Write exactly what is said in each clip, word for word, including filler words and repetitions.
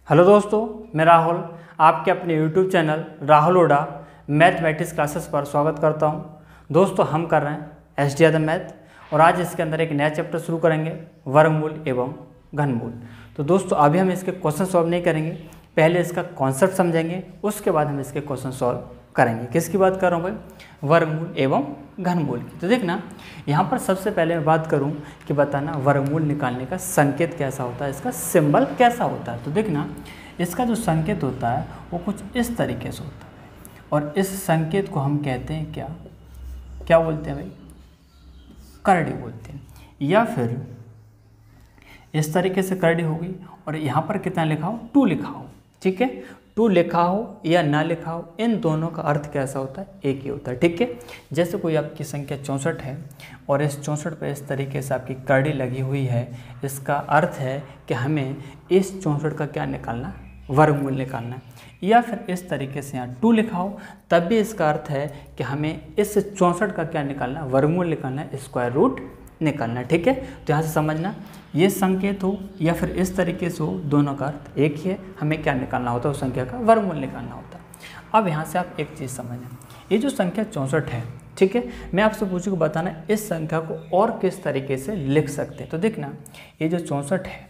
Hello दोस्तों, मैं राहुल आपके अपने YouTube channel Rahul Oda mathematics classes पर स्वागत करता हूं। दोस्तों, हम कर रहे हैं एस डी यादव मैथ और आज इसके अंदर एक नया चैप्टर शुरू करेंगे, वर्गमूल एवं घनमूल। तो दोस्तों, अभी हम इसके क्वेश्चन सॉल्व नहीं करेंगे, पहले इसका कॉन्सेप्ट समझेंगे, उसके बाद हम इसके क्वेश्चन सॉल्व करेंगे। किसकी बात कर रहा हूँ भाई? वर्गमूल एवं घनमूल की। तो देखना, यहाँ पर सबसे पहले मैं बात करूँ कि बताना वर्गमूल निकालने का संकेत कैसा होता है, इसका सिंबल कैसा होता है। तो देखना, इसका जो संकेत होता है वो कुछ इस तरीके से होता है और इस संकेत को हम कहते हैं क्या क्या बोलते हैं भाई? करड़ी बोलते हैं। या फिर इस तरीके से करड़ी होगी और यहाँ पर कितना लिखा हो? टू लिखा हो। ठीक है, टू लिखा हो या ना लिखा हो, इन दोनों का अर्थ कैसा होता है? एक ही होता है। ठीक है, जैसे कोई आपकी संख्या चौंसठ है और इस चौंसठ पे इस तरीके से आपकी करड़ी लगी हुई है, इसका अर्थ है कि हमें इस चौंसठ का क्या निकालना? वर्गमूल निकालना है। या फिर इस तरीके से यहाँ टू लिखा हो, तब भी इसका अर्थ है कि हमें इस चौंसठ का क्या निकालना? वर्गमूल निकालना है, स्क्वायर रूट निकालना। ठीक है, तो यहाँ से समझना, ये संकेत हो या फिर इस तरीके से हो, दोनों का अर्थ एक ही है। हमें क्या निकालना होता है? उस संख्या का वर्गमूल निकालना होता है। अब यहाँ से आप एक चीज़ समझना, ये जो संख्या चौंसठ है, ठीक है, मैं आपसे पूछूंगा बताना इस संख्या को और किस तरीके से लिख सकते हैं। तो देखना, ये जो चौंसठ है,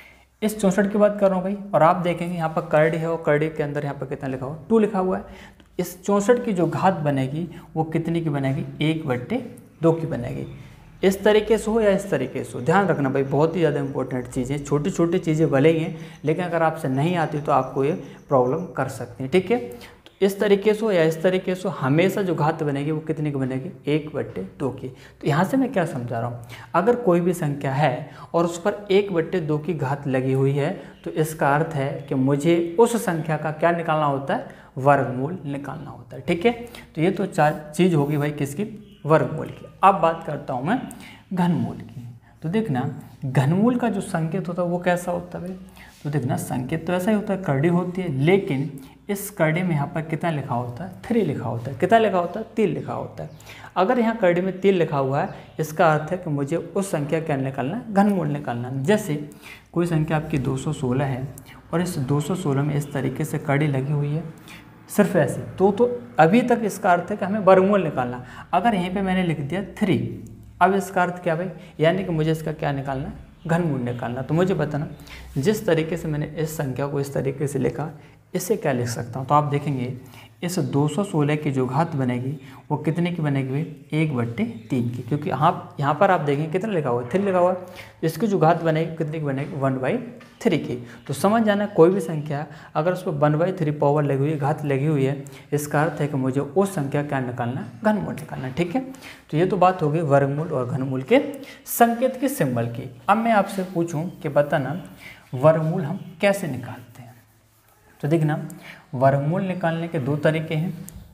इस चौंसठ की बात कर रहा हूँ भाई, और आप देखेंगे यहाँ पर करड़ी है और करड़ी के अंदर यहाँ पर कितना लिखा हुआ? टू लिखा हुआ है। तो इस चौंसठ की जो घात बनेगी वो कितनी की बनेगी? एक बट्टे दो की बनेगी। इस तरीके से हो या इस तरीके से हो, ध्यान रखना भाई, बहुत ही ज़्यादा इंपॉर्टेंट चीज़ें, छोटी छोटी चीज़ें भले ही हैं, लेकिन अगर आपसे नहीं आती तो आपको ये प्रॉब्लम कर सकती है। ठीक है, तो इस तरीके से हो या इस तरीके से हो, हमेशा जो घात बनेगी वो कितनी की बनेगी? एक बट्टे दो की। तो यहाँ से मैं क्या समझा रहा हूँ, अगर कोई भी संख्या है और उस पर एक बट्टे दो की घात लगी हुई है, तो इसका अर्थ है कि मुझे उस संख्या का क्या निकालना होता है? वर्गमूल निकालना होता है। ठीक है, तो ये तो चार चीज़ होगी भाई किसकी? वर्गमूल की। अब बात करता हूँ मैं घनमूल की। तो देखना, घनमूल का जो संकेत होता है वो कैसा होता है? तो देखना, संकेत तो ऐसा ही होता है, करड़ी होती है, लेकिन इस करड़ी में यहाँ पर कितना लिखा होता है? थ्री लिखा होता है। कितना लिखा होता है? तीन लिखा होता है। अगर यहाँ करड़ी में तीन लिखा हुआ है, इसका अर्थ है कि मुझे उस संख्या क्या निकालना है? घनमूल निकालना है। जैसे कोई संख्या आपकी दो सौ सोलह है और इस दो सौ सोलह में इस तरीके से करड़ी लगी हुई है, सिर्फ ऐसे, तो तो अभी तक इसका अर्थ है कि हमें वर्गमूल निकालना। अगर यहीं पे मैंने लिख दिया थ्री, अब इसका अर्थ क्या भाई? यानी कि मुझे इसका क्या निकालना है? घनमूल निकालना। तो मुझे बताना, जिस तरीके से मैंने इस संख्या को इस तरीके से लिखा, इससे क्या लिख सकता हूँ? तो आप देखेंगे, इस दो सौ सोलह की जो घात बनेगी वो कितने की बनेगी भाई? एक बट्टे तीन की, क्योंकि आप यहाँ पर आप देखेंगे कितना लिखा हुआ है? थ्री लिखा हुआ है। इसकी जो घात बनेगी कितनी की बनेगी? वन बाई थ्री की। तो समझ जाना, कोई भी संख्या अगर उस पर वन बाई थ्री पावर लगी हुई है, घात लगी हुई है, इसका अर्थ है कि मुझे उस संख्या क्या निकालना? घनमूल निकालना। ठीक है, तो ये तो बात हो गई वर्गमूल और घनमूल के संकेत के सिंबल की। अब मैं आपसे पूछूं कि बताना वर्गमूल हम कैसे निकालते हैं। तो देखना, वर्गमूल निकालने के दो तरीके हैं।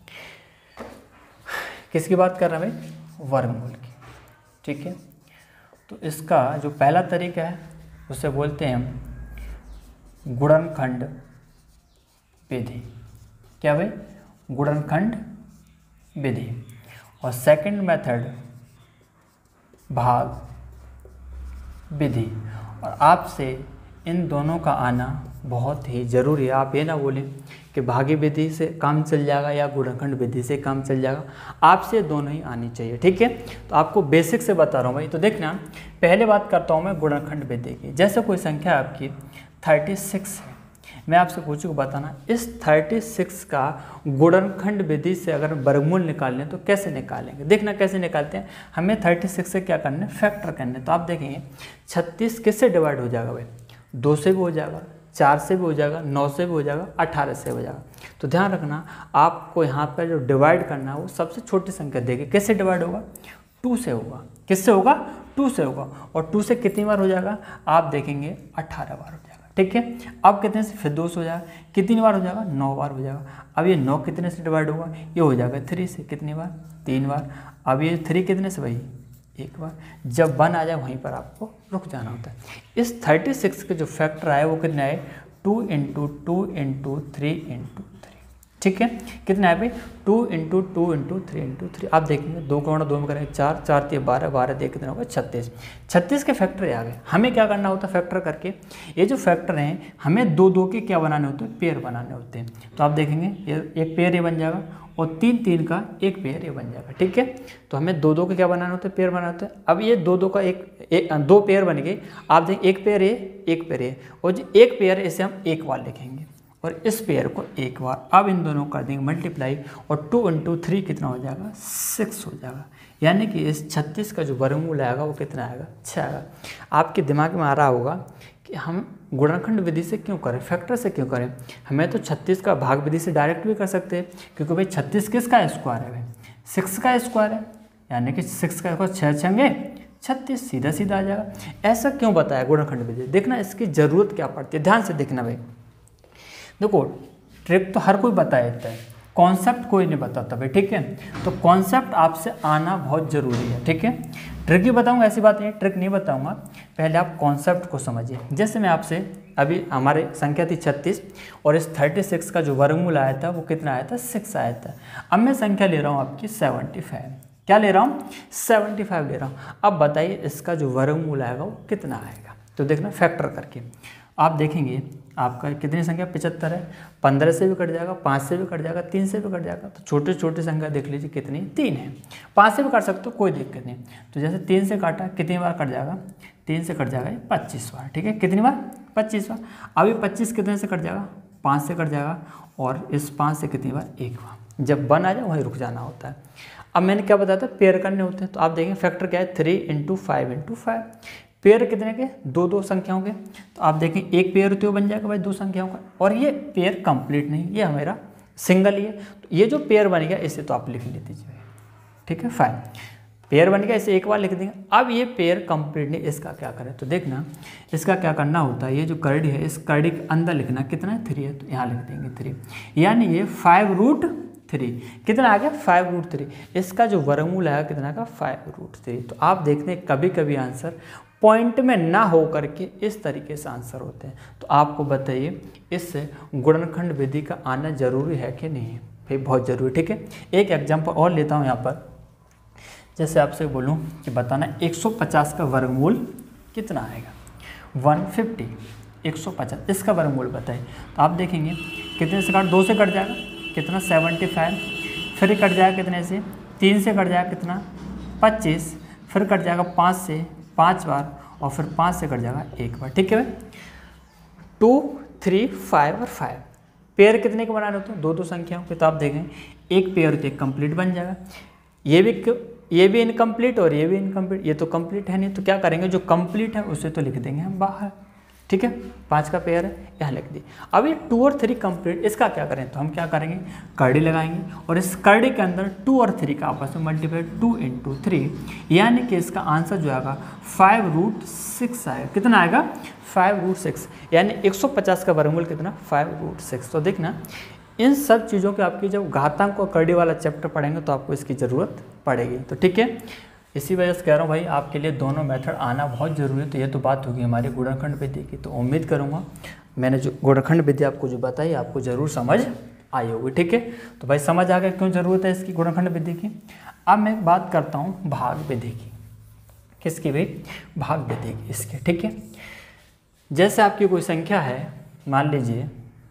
किसकी बात कर रहा है भाई? वर्गमूल की। ठीक है, तो इसका जो पहला तरीका है उसे बोलते हैं हम गुणनखंड विधि। क्या भाई? गुणनखंड विधि। और सेकंड मेथड भाग विधि। और आपसे इन दोनों का आना बहुत ही ज़रूरी है। आप ये ना बोलें कि भागी विधि से काम चल जाएगा या गुणनखंड विधि से काम चल जाएगा, आपसे दोनों ही आनी चाहिए। ठीक है, तो आपको बेसिक से बता रहा हूँ भाई। तो देखना, पहले बात करता हूँ मैं गुणनखंड विधि की। जैसे कोई संख्या आपकी छत्तीस है, मैं आपसे पूछूँ बताना इस छत्तीस का गुणनखंड विधि से अगर वर्गमूल निकालें तो कैसे निकालेंगे? देखना कैसे निकालते हैं। हमें छत्तीस से क्या करना है? फैक्टर करना है। तो आप देखेंगे, छत्तीस किससे डिवाइड हो जाएगा भाई? दो से भी हो जाएगा, चार से भी हो जाएगा, नौ से भी हो जाएगा, अठारह से हो जाएगा। तो ध्यान रखना, आपको यहाँ पर जो डिवाइड करना है वो सबसे छोटी संख्या देगी। किससे डिवाइड होगा? टू से होगा। किससे होगा? टू से होगा। और टू से कितनी बार हो जाएगा? आप देखेंगे अठारह बार हो जाएगा। ठीक है, अब कितने से? फिर दो से हो जाएगा। कितनी बार हो जाएगा? नौ बार हो जाएगा। अब ये नौ कितने से डिवाइड होगा? ये हो जाएगा थ्री से। कितनी बार? तीन बार। अब ये थ्री कितने से भाई? एक बार। जब वन आ जाए वहीं पर आपको रुक जाना होता है। इस छत्तीस के जो फैक्टर आए वो कितने आए? Two into two into three into three. ठीक है। कितना है भाई, two into two into three into three. आप देखेंगे दो का गुणा दो में करेंगे चार, चार तीन बारह, बारह देख कितना होगा छत्तीस। छत्तीस के फैक्टर आ गए। हमें क्या करना होता है फैक्टर करके, ये जो फैक्टर हैं हमें दो दो के क्या बनाने होते हैं, पेयर बनाने होते हैं। तो आप देखेंगे ये एक पेयर ये बन जाएगा और तीन तीन का एक पेयर ये बन जाएगा, ठीक है। तो हमें दो दो के क्या बनाने होते हैं, पेयर बनाने होते हैं। अब ये दो दो का एक, एक दो पेयर बन गए। आप देखें एक पेयर ये एक पेयर ये, और जो एक पेयर इसे हम एक बार लिखेंगे और इस पेयर को एक बार। अब इन दोनों कर देंगे मल्टीप्लाई और टू इंटू थ्री कितना हो जाएगा, सिक्स हो जाएगा। यानी कि इस छत्तीस का जो वर्गमूल आएगा वो कितना आएगा, छः आएगा। आपके दिमाग में आ रहा होगा कि हम गुणनखंड विधि से क्यों करें, फैक्टर से क्यों करें। हमें तो छत्तीस का भाग विधि से डायरेक्ट भी कर सकते हैं, क्योंकि भाई छत्तीस किसका स्क्वायर है, भाई सिक्स का स्क्वायर है। यानी कि सिक्स का स्क्वायर छः छंगे छत्तीस, सीधा सीधा आ जाएगा। ऐसा क्यों बताया गुणनखंड विधि, देखना इसकी ज़रूरत क्या पड़ती है, ध्यान से देखना भाई। देखो ट्रिक तो हर कोई बता देता है, कॉन्सेप्ट कोई नहीं बताता भाई, ठीक है। तो कॉन्सेप्ट आपसे आना बहुत ज़रूरी है, ठीक है। ट्रिक ही बताऊंगा ऐसी बात नहीं है, ट्रिक नहीं बताऊंगा, पहले आप कॉन्सेप्ट को समझिए। जैसे मैं आपसे अभी हमारे संख्या थी छत्तीस और इस छत्तीस का जो वर्गमूल आया था वो कितना आया था, सिक्स आया था। अब मैं संख्या ले रहा हूँ आपकी पचहत्तर, क्या ले रहा हूँ, पचहत्तर ले रहा हूँ। अब बताइए इसका जो वर्गमूल आएगा वो कितना आएगा। तो देखना फैक्टर करके आप देखेंगे आपका कितनी संख्या पचहत्तर है, पंद्रह से भी कट जाएगा, पाँच से भी कट जाएगा, तीन से भी कट जाएगा। तो छोटे छोटे संख्या देख लीजिए कितनी, तीन है। पाँच से भी काट सकते हो, कोई दिक्कत नहीं। तो जैसे तीन से काटा कितनी बार कट जाएगा, तीन से कट जाएगा पच्चीस बार, ठीक है। कितनी बार, पच्चीस बार। अभी पच्चीस कितने से कट जाएगा, पाँच से कट जाएगा, और इस पाँच से कितनी बार, एक बार। जब वन आ जाए वहीं रुक जाना होता है। अब मैंने क्या बताया था, पेयर करने होते हैं। तो आप देखेंगे फैक्टर क्या है, three into five into five. Pair कितने के, दो दो संख्याओं के। तो आप देखें एक पेयर तो बन जाएगा भाई दो संख्याओं का, और ये पेयर कंप्लीट नहीं, ये हमारा सिंगल ही है। तो ये जो पेयर बन गया इसे तो आप लिख ले दीजिए, ठीक है। फाइव पेयर बन गया, इसे एक बार लिख देंगे। अब ये पेयर कंप्लीट नहीं, इसका क्या करें, तो देखना इसका क्या करना होता है। ये जो करड़ी है इस करड़ी के अंदर लिखना कितना है, थ्री है, तो यहाँ लिख देंगे थ्री। यानी ये फाइव रूट थ्री कितना आ गया, फाइव रूट थ्री। इसका जो वर्गमूल आएगा कितना का, फाइव रूट थ्री। तो आप देखते हैं कभी कभी आंसर पॉइंट में ना हो करके इस तरीके से आंसर होते हैं। तो आपको बताइए इससे गुणनखंड विधि का आना जरूरी है कि नहीं है, भाई बहुत जरूरी, ठीक है। एक एग्जांपल और लेता हूँ यहाँ पर। जैसे आपसे बोलूँ कि बताना एक सौ पचास का वर्गमूल कितना आएगा, एक सौ पचास, एक सौ पचास इसका वर्गमूल बताइए। तो आप देखेंगे कितने से काट, दो से कट जाएगा कितना, पचहत्तर, फिर कट जाएगा कितने से, तीन से कट जाएगा कितना, पच्चीस, फिर कट जाएगा पाँच से पाँच बार, और फिर पाँच से कट जाएगा एक बार, ठीक है भाई। टू थ्री फाइव और फाइव पेयर कितने के बनाने होते हैं, दो दो संख्याओं के। तो आप देखें एक पेयर तो एक कंप्लीट बन जाएगा, ये भी ये भी इनकम्प्लीट और ये भी इनकम्प्लीट, ये तो कंप्लीट है नहीं। तो क्या करेंगे, जो कंप्लीट है उसे तो लिख देंगे हम बाहर, ठीक है। पाँच का पेयर है, यहाँ लिख दी। अब ये टू और थ्री कंप्लीट, इसका क्या करें, तो हम क्या करेंगे, करड़ी लगाएंगे और इस करड़ी के अंदर टू और थ्री का आपस में मल्टीप्लाई, टू इंटू थ्री, यानी कि इसका आंसर जो आएगा फाइव रूट सिक्स आएगा। कितना आएगा, फाइव रूट सिक्स। यानी एक सौ पचास का वर्गमूल कितना, फाइव रूट सिक्स। तो देखना इन सब चीज़ों के आपकी जब घातांक और करड़ी वाला चैप्टर पढ़ेंगे तो आपको इसकी ज़रूरत पड़ेगी, तो ठीक है। इसी वजह से कह रहा हूँ भाई आपके लिए दोनों मेथड आना बहुत ज़रूरी है। तो ये तो बात होगी हमारी गुणनखंड विधि की। तो उम्मीद करूँगा मैंने जो गुणनखंड विधि आपको जो बताई आपको ज़रूर समझ आई होगी, ठीक है। तो भाई समझ आ गया क्यों ज़रूरत है इसकी गुणनखंड विधि की। अब मैं बात करता हूँ भाग विधि की। किसकी भाई, भाग विधि की इसके, ठीक है। जैसे आपकी कोई संख्या है, मान लीजिए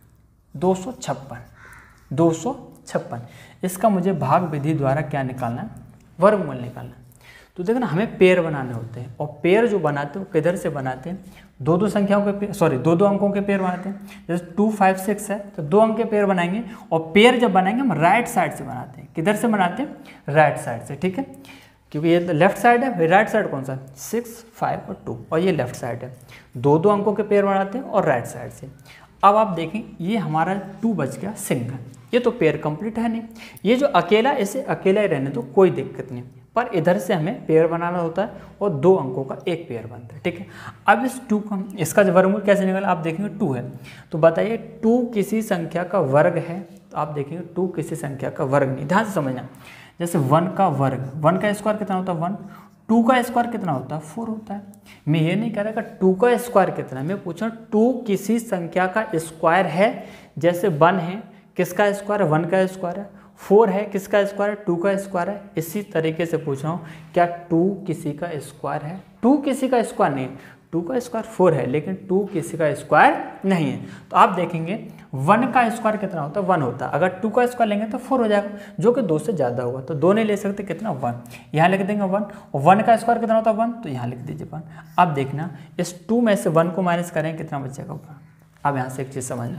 दो सौ छप्पन, दो सौ छप्पन, इसका मुझे भाग विधि द्वारा क्या निकालना है, वर्गमूल निकालना। तो देखना हमें पेयर बनाने होते हैं, और पेयर जो बनाते हैं वो किधर से बनाते हैं, दो दो संख्याओं के पेयर, सॉरी दो दो अंकों के पेयर बनाते हैं। जैसे टू फाइव सिक्स है तो दो अंक के पेयर बनाएंगे, और पेयर जब बनाएंगे हम राइट साइड से बनाते हैं। किधर से बनाते हैं, राइट साइड से, ठीक है। क्योंकि ये लेफ्ट साइड है, राइट साइड कौन सा, सिक्स फाइव और टू, और ये लेफ्ट साइड है। दो दो अंकों के पेयर बनाते हैं और राइट साइड से। अब आप देखें ये हमारा टू बच गया सिंगल, ये तो पेयर कंप्लीट है नहीं। ये जो अकेला, इसे अकेला ही रहने दो, कोई दिक्कत नहीं। पर इधर से हमें पेयर बनाना होता है और दो अंकों का एक पेयर बनता है, ठीक है। अब इस टू का, इसका जो वर्गमूल कैसे निकला, आप देखेंगे टू है तो बताइए टू किसी संख्या का वर्ग है। तो आप देखेंगे टू किसी संख्या का वर्ग नहीं, ध्यान से समझना। जैसे वन का वर्ग, वन का स्क्वायर कितना होता है वन, टू का स्क्वायर कितना होता है फोर होता है। मैं ये नहीं कह रहा कि टू का स्क्वायर कितना है, मैं पूछ रहा हूँ टू किसी संख्या का स्क्वायर है। जैसे वन है, किसका स्क्वायर है, वन का स्क्वायर है। फोर है किसका स्क्वायर है, टू का स्क्वायर है। इसी तरीके से पूछ रहा हूँ, क्या टू किसी का स्क्वायर है? टू किसी का स्क्वायर नहीं है। टू का स्क्वायर फोर है, लेकिन टू किसी का स्क्वायर नहीं है। तो आप देखेंगे वन का स्क्वायर कितना होता है, वन होता है। अगर टू का स्क्वायर लेंगे तो फोर हो जाएगा, जो कि दो से ज़्यादा होगा। तो दो नहीं ले सकते, कितना, वन। यहाँ लिख देंगे वन। और वन का स्क्वायर कितना होता है, वन, तो यहाँ लिख दीजिए वन। अब देखना इस टू में से वन को माइनस करें, कितना बचेगा वन। अब यहाँ से एक चीज़ समझना,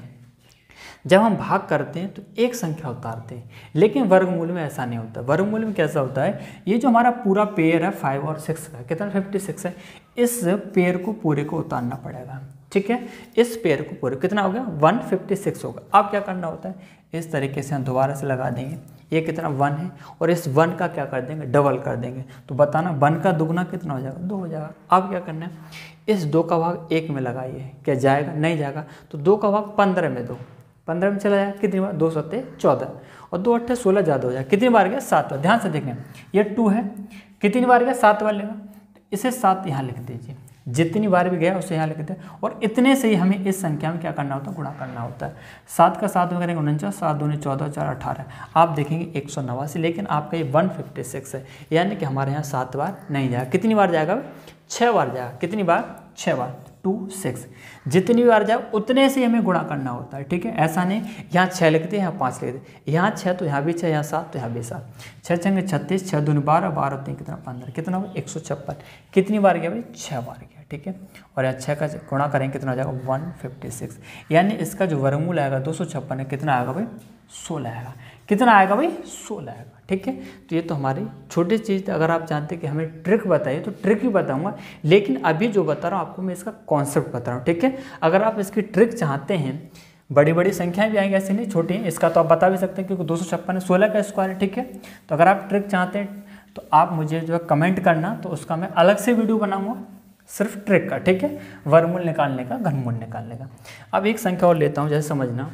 जब हम भाग करते हैं तो एक संख्या उतारते हैं, लेकिन वर्गमूल में ऐसा नहीं होता। वर्गमूल में कैसा होता है, ये जो हमारा पूरा पेयर है फाइव और सिक्स का, कितना, फिफ्टी सिक्स है, इस पेयर को पूरे को उतारना पड़ेगा। ठीक है, इस पेयर को पूरे, कितना हो गया, वन फिफ्टी सिक्स होगा। अब क्या करना होता है, इस तरीके से हम दोबारा से लगा देंगे, ये कितना, वन है, और इस वन का क्या कर देंगे, डबल कर देंगे। तो बताना वन का दुगना कितना हो जाएगा, दो हो जाएगा। अब क्या करना है, इस दो का भाग एक में लगाइए, क्या जाएगा, नहीं जाएगा। तो दो का भाग पंद्रह में दो, पंद्रह में चला जाएगा, कितनी बार, दो सत्ते चौदह, और दो अट्ठे सोलह, ज़्यादा हो जाएगा। कितनी बार गया, सात बार। ध्यान से देखें, ये टू है, कितनी बार गया, सात बार लेगा। इसे सात यहाँ लिख दीजिए, जितनी बार भी गया उसे यहाँ लिख दें। और इतने से ही हमें इस संख्या में क्या करना होता है, गुणा करना होता है। सात का सात में करेंगे उनचास, सात दूनी चौदह, चार अठारह। आप देखेंगे एक सौ नवासी, लेकिन आपका ये वन फिफ्टी सिक्स है, यानी कि हमारे यहाँ सात बार नहीं जाएगा। कितनी बार जाएगा, छः बार जाएगा। कितनी बार, छः बार। टू सिक्स, जितनी बार जाए उतने से हमें गुणा करना होता है। ठीक है, ऐसा नहीं यहाँ छः लिखते हैं, यहाँ पाँच लिखते, यहाँ छः तो यहाँ भी छः, यहाँ सात तो यहाँ भी सात। छः छंगे छत्तीस, छः दूनी बारह, बारह तीन कितना, पंद्रह, कितना हो, एक सौ छप्पन। कितनी बार गया भाई, छः बार गया। ठीक है, और यहाँ छः का गुणा करेंगे, कितना हो जाएगा, वन फिफ्टी सिक्स। यानी इसका जो वर्गमूल आएगा दो सौ छप्पन है, कितना आएगा भाई, सोलह आएगा। कितना आएगा भाई, सोलह आएगा। ठीक है, तो ये तो हमारी छोटी चीज़। अगर आप जानते हैं कि हमें ट्रिक बताइए तो ट्रिक भी बताऊंगा, लेकिन अभी जो बता रहा हूँ आपको मैं इसका कॉन्सेप्ट बता रहा हूँ। ठीक है, अगर आप इसकी ट्रिक चाहते हैं, बड़ी बड़ी संख्याएं भी आएंगी, ऐसी नहीं छोटी हैं, इसका तो आप बता भी सकते हैं, क्योंकि दो सौ छप्पन है, सोलह का स्क्वायर है। ठीक है, तो अगर आप ट्रिक चाहते हैं तो आप मुझे जो है कमेंट करना, तो उसका मैं अलग से वीडियो बनाऊँगा सिर्फ ट्रिक का। ठीक है, वर्गमूल निकालने का, घनमूल निकालने का। अब एक संख्या और लेता हूँ, जैसे समझना,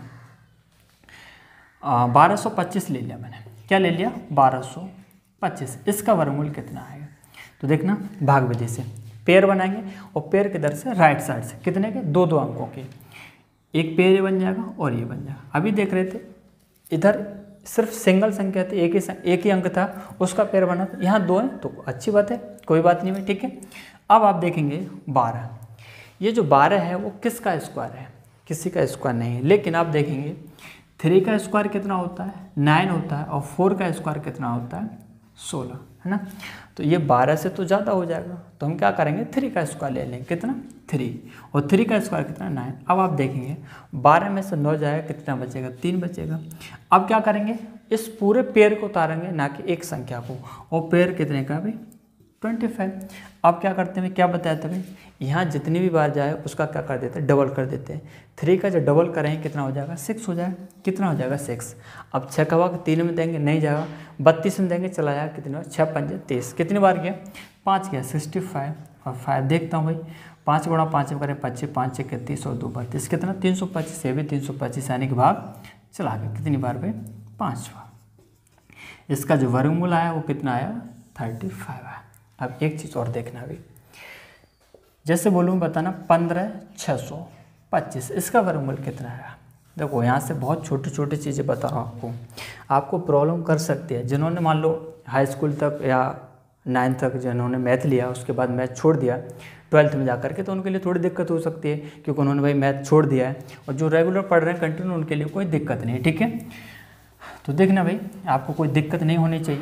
बारह सौ पच्चीस ले लिया मैंने। क्या ले लिया, बारह सौ पच्चीस। इसका वर्गमूल कितना आएगा, तो देखना भाग विधि से पेयर बनाएंगे, और पेयर किधर से, राइट साइड से। कितने के, दो दो अंकों के, एक पेयर ये बन जाएगा और ये बन जाएगा। अभी देख रहे थे इधर सिर्फ सिंगल संख्या थी, एक ही एक ही अंक था, उसका पेयर बना था। यहाँ दो है तो अच्छी बात है, कोई बात नहीं है। ठीक है, अब आप देखेंगे बारह, ये जो बारह है वो किसका स्क्वायर है, किसी का स्क्वायर नहीं है। लेकिन आप देखेंगे थ्री का स्क्वायर कितना होता है, नाइन होता है, और फोर का स्क्वायर कितना होता है, सोलह, है ना। तो ये बारह से तो ज़्यादा हो जाएगा, तो हम क्या करेंगे, थ्री का स्क्वायर ले लेंगे, कितना, थ्री, और थ्री का स्क्वायर कितना, नाइन। अब आप देखेंगे बारह में से नौ जाएगा, कितना बचेगा, तीन बचेगा। अब क्या करेंगे, इस पूरे पेयर को उतारेंगे, ना कि एक संख्या को, और पेयर कितने का भाई, ट्वेंटी फाइव। अब क्या करते हैं, क्या बताया था भाई, यहाँ जितनी भी बार जाए उसका क्या कर देते हैं, डबल कर देते हैं। थ्री का जो डबल करेंगे कितना हो जाएगा, सिक्स हो जाएगा। कितना हो जाएगा, सिक्स। अब छः का भाग तीन में देंगे, नहीं जाएगा, बत्तीस में देंगे, चला जाएगा, कितने, छः पंजे तीस। कितनी बार गया, पाँच गया, सिक्सटी फाइव। और फाइव देखता हूँ भाई, पाँच गुणा पाँच में करें पच्चीस, पाँच छः तीस और दो बत्तीस, कितना, तीन सौ पच्चीस। ये भी तीन सौ पच्चीस, यानी कि भाग चला गया, कितनी बार भाई, पाँच बार। इसका जो वर्गमूल आया वो कितना आया, थर्टी फाइव आया। अब एक चीज़ और देखना अभी, जैसे बोलूँ बताना, पंद्रह छः सौ पच्चीस, इसका वर्गमूल कितना है। देखो यहाँ से बहुत छोटी छोटी चीज़ें बता रहा हूँ आपको, आपको प्रॉब्लम कर सकती है। जिन्होंने मान लो हाई स्कूल तक या नाइन्थ तक जिन्होंने मैथ लिया, उसके बाद मैथ छोड़ दिया ट्वेल्थ में जाकर के, तो उनके लिए थोड़ी दिक्कत हो सकती है, क्योंकि उन्होंने भाई मैथ छोड़ दिया है। और जो रेगुलर पढ़ रहे हैं कंटिन्यू, उनके लिए कोई दिक्कत नहीं है। ठीक है, तो देखना भाई, आपको कोई दिक्कत नहीं होनी चाहिए।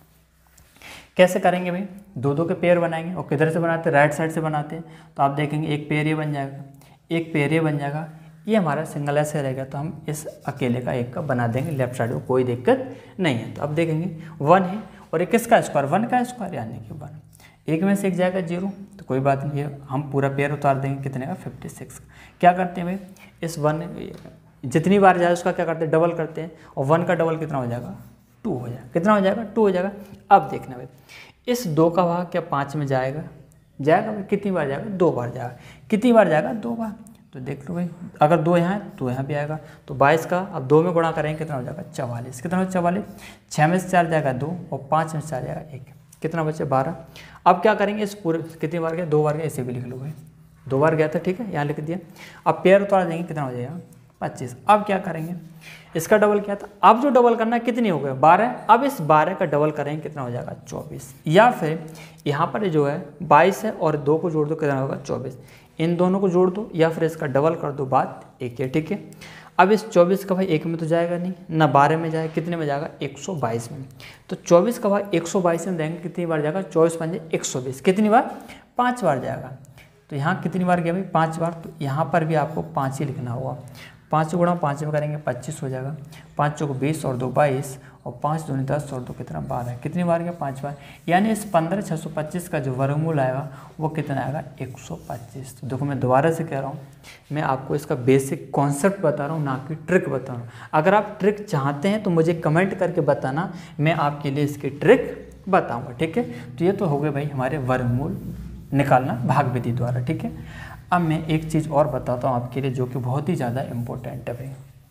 कैसे करेंगे भाई, दो दो के पेयर बनाएंगे, और किधर से बनाते हैं, राइट साइड से बनाते हैं। तो आप देखेंगे एक पेयर ये बन जाएगा, एक पेयर ये बन जाएगा, ये हमारा सिंगल ऐसे रहेगा, तो हम इस अकेले का एक का बना देंगे लेफ्ट साइड में, कोई दिक्कत नहीं है। तो अब देखेंगे वन है, और एक किसका स्क्वायर, वन का स्क्वायर, यानी कि वन। एक में से एक जाएगा जीरो, तो कोई बात नहीं है, हम पूरा पेयर उतार देंगे, कितने का, फिफ्टी सिक्स। क्या करते हैं भाई, इस वन जितनी बार जाए उसका क्या करते हैं, डबल करते हैं, और वन का डबल कितना हो जाएगा, टू हो जाएगा। कितना हो जाएगा, टू हो जाएगा। अब देखना भाई, इस दो का भाग क्या पाँच में जाएगा, जाएगा भाई, कितनी बार जाएगा, दो बार जाएगा। कितनी बार जाएगा, दो बार। तो देख लो भाई, अगर दो यहाँ है तो यहाँ भी आएगा, तो बाईस का अब दो में गुणा करेंगे, कितना हो जाएगा, चवालीस। कितना हो, चवालीस। छः में से चार जाएगा दो, और पाँच में से चार जाएगा एक, कितना बचे, बारह। अब क्या करेंगे, इस पूरे कितनी बार गया, दो बार गया, इसे भी लिख लो भाई, दो बार गया था। ठीक है, यहाँ लिख दिया। अब पेयर उतार देंगे, कितना हो जाएगा, पच्चीस। अब क्या करेंगे, इसका डबल क्या था, अब जो डबल करना है कितनी हो गए बारह, अब इस बारह का डबल करेंगे कितना हो जाएगा चौबीस, या फिर यहाँ पर जो है बाईस है और दो को जोड़ दो कितना होगा चौबीस, इन दोनों को जोड़ दो या फिर इसका डबल कर दो, बात एक है, ठीक है। अब इस चौबीस का भाई एक में तो जाएगा नहीं, ना बारह में जाएगा, कितने में जाएगा एक सौ बाईस में, तो चौबीस का भाई एक सौ बाईस में देंगे कितनी बार जाएगा, चौबीस पंजे एक सौ बीस, कितनी बार, पाँच बार जाएगा। तो यहाँ कितनी बार गया भाई, पाँच बार, तो यहाँ पर भी आपको पाँच ही लिखना होगा। पाँच गुणा पाँच में करेंगे पच्चीस हो जाएगा, पाँच चौको बीस और दो बाईस और पाँच दूनी दस और दो कितना बारह, कितनी बार गया पाँच बार, यानी इस पंद्रह छः सौ पच्चीस का जो वर्गमूल आएगा वो कितना आएगा एक सौ पच्चीस। तो देखो मैं दोबारा से कह रहा हूँ, मैं आपको इसका बेसिक कॉन्सेप्ट बता रहा हूँ, ना कि ट्रिक बता रहा हूँ। अगर आप ट्रिक चाहते हैं तो मुझे कमेंट करके बताना, मैं आपके लिए इसकी ट्रिक बताऊँगा, ठीक है। तो ये तो हो गए भाई हमारे वर्गमूल निकालना भाग विधि द्वारा, ठीक है। अब मैं एक चीज़ और बताता हूँ आपके लिए जो कि बहुत ही ज़्यादा इम्पोर्टेंट है भाई,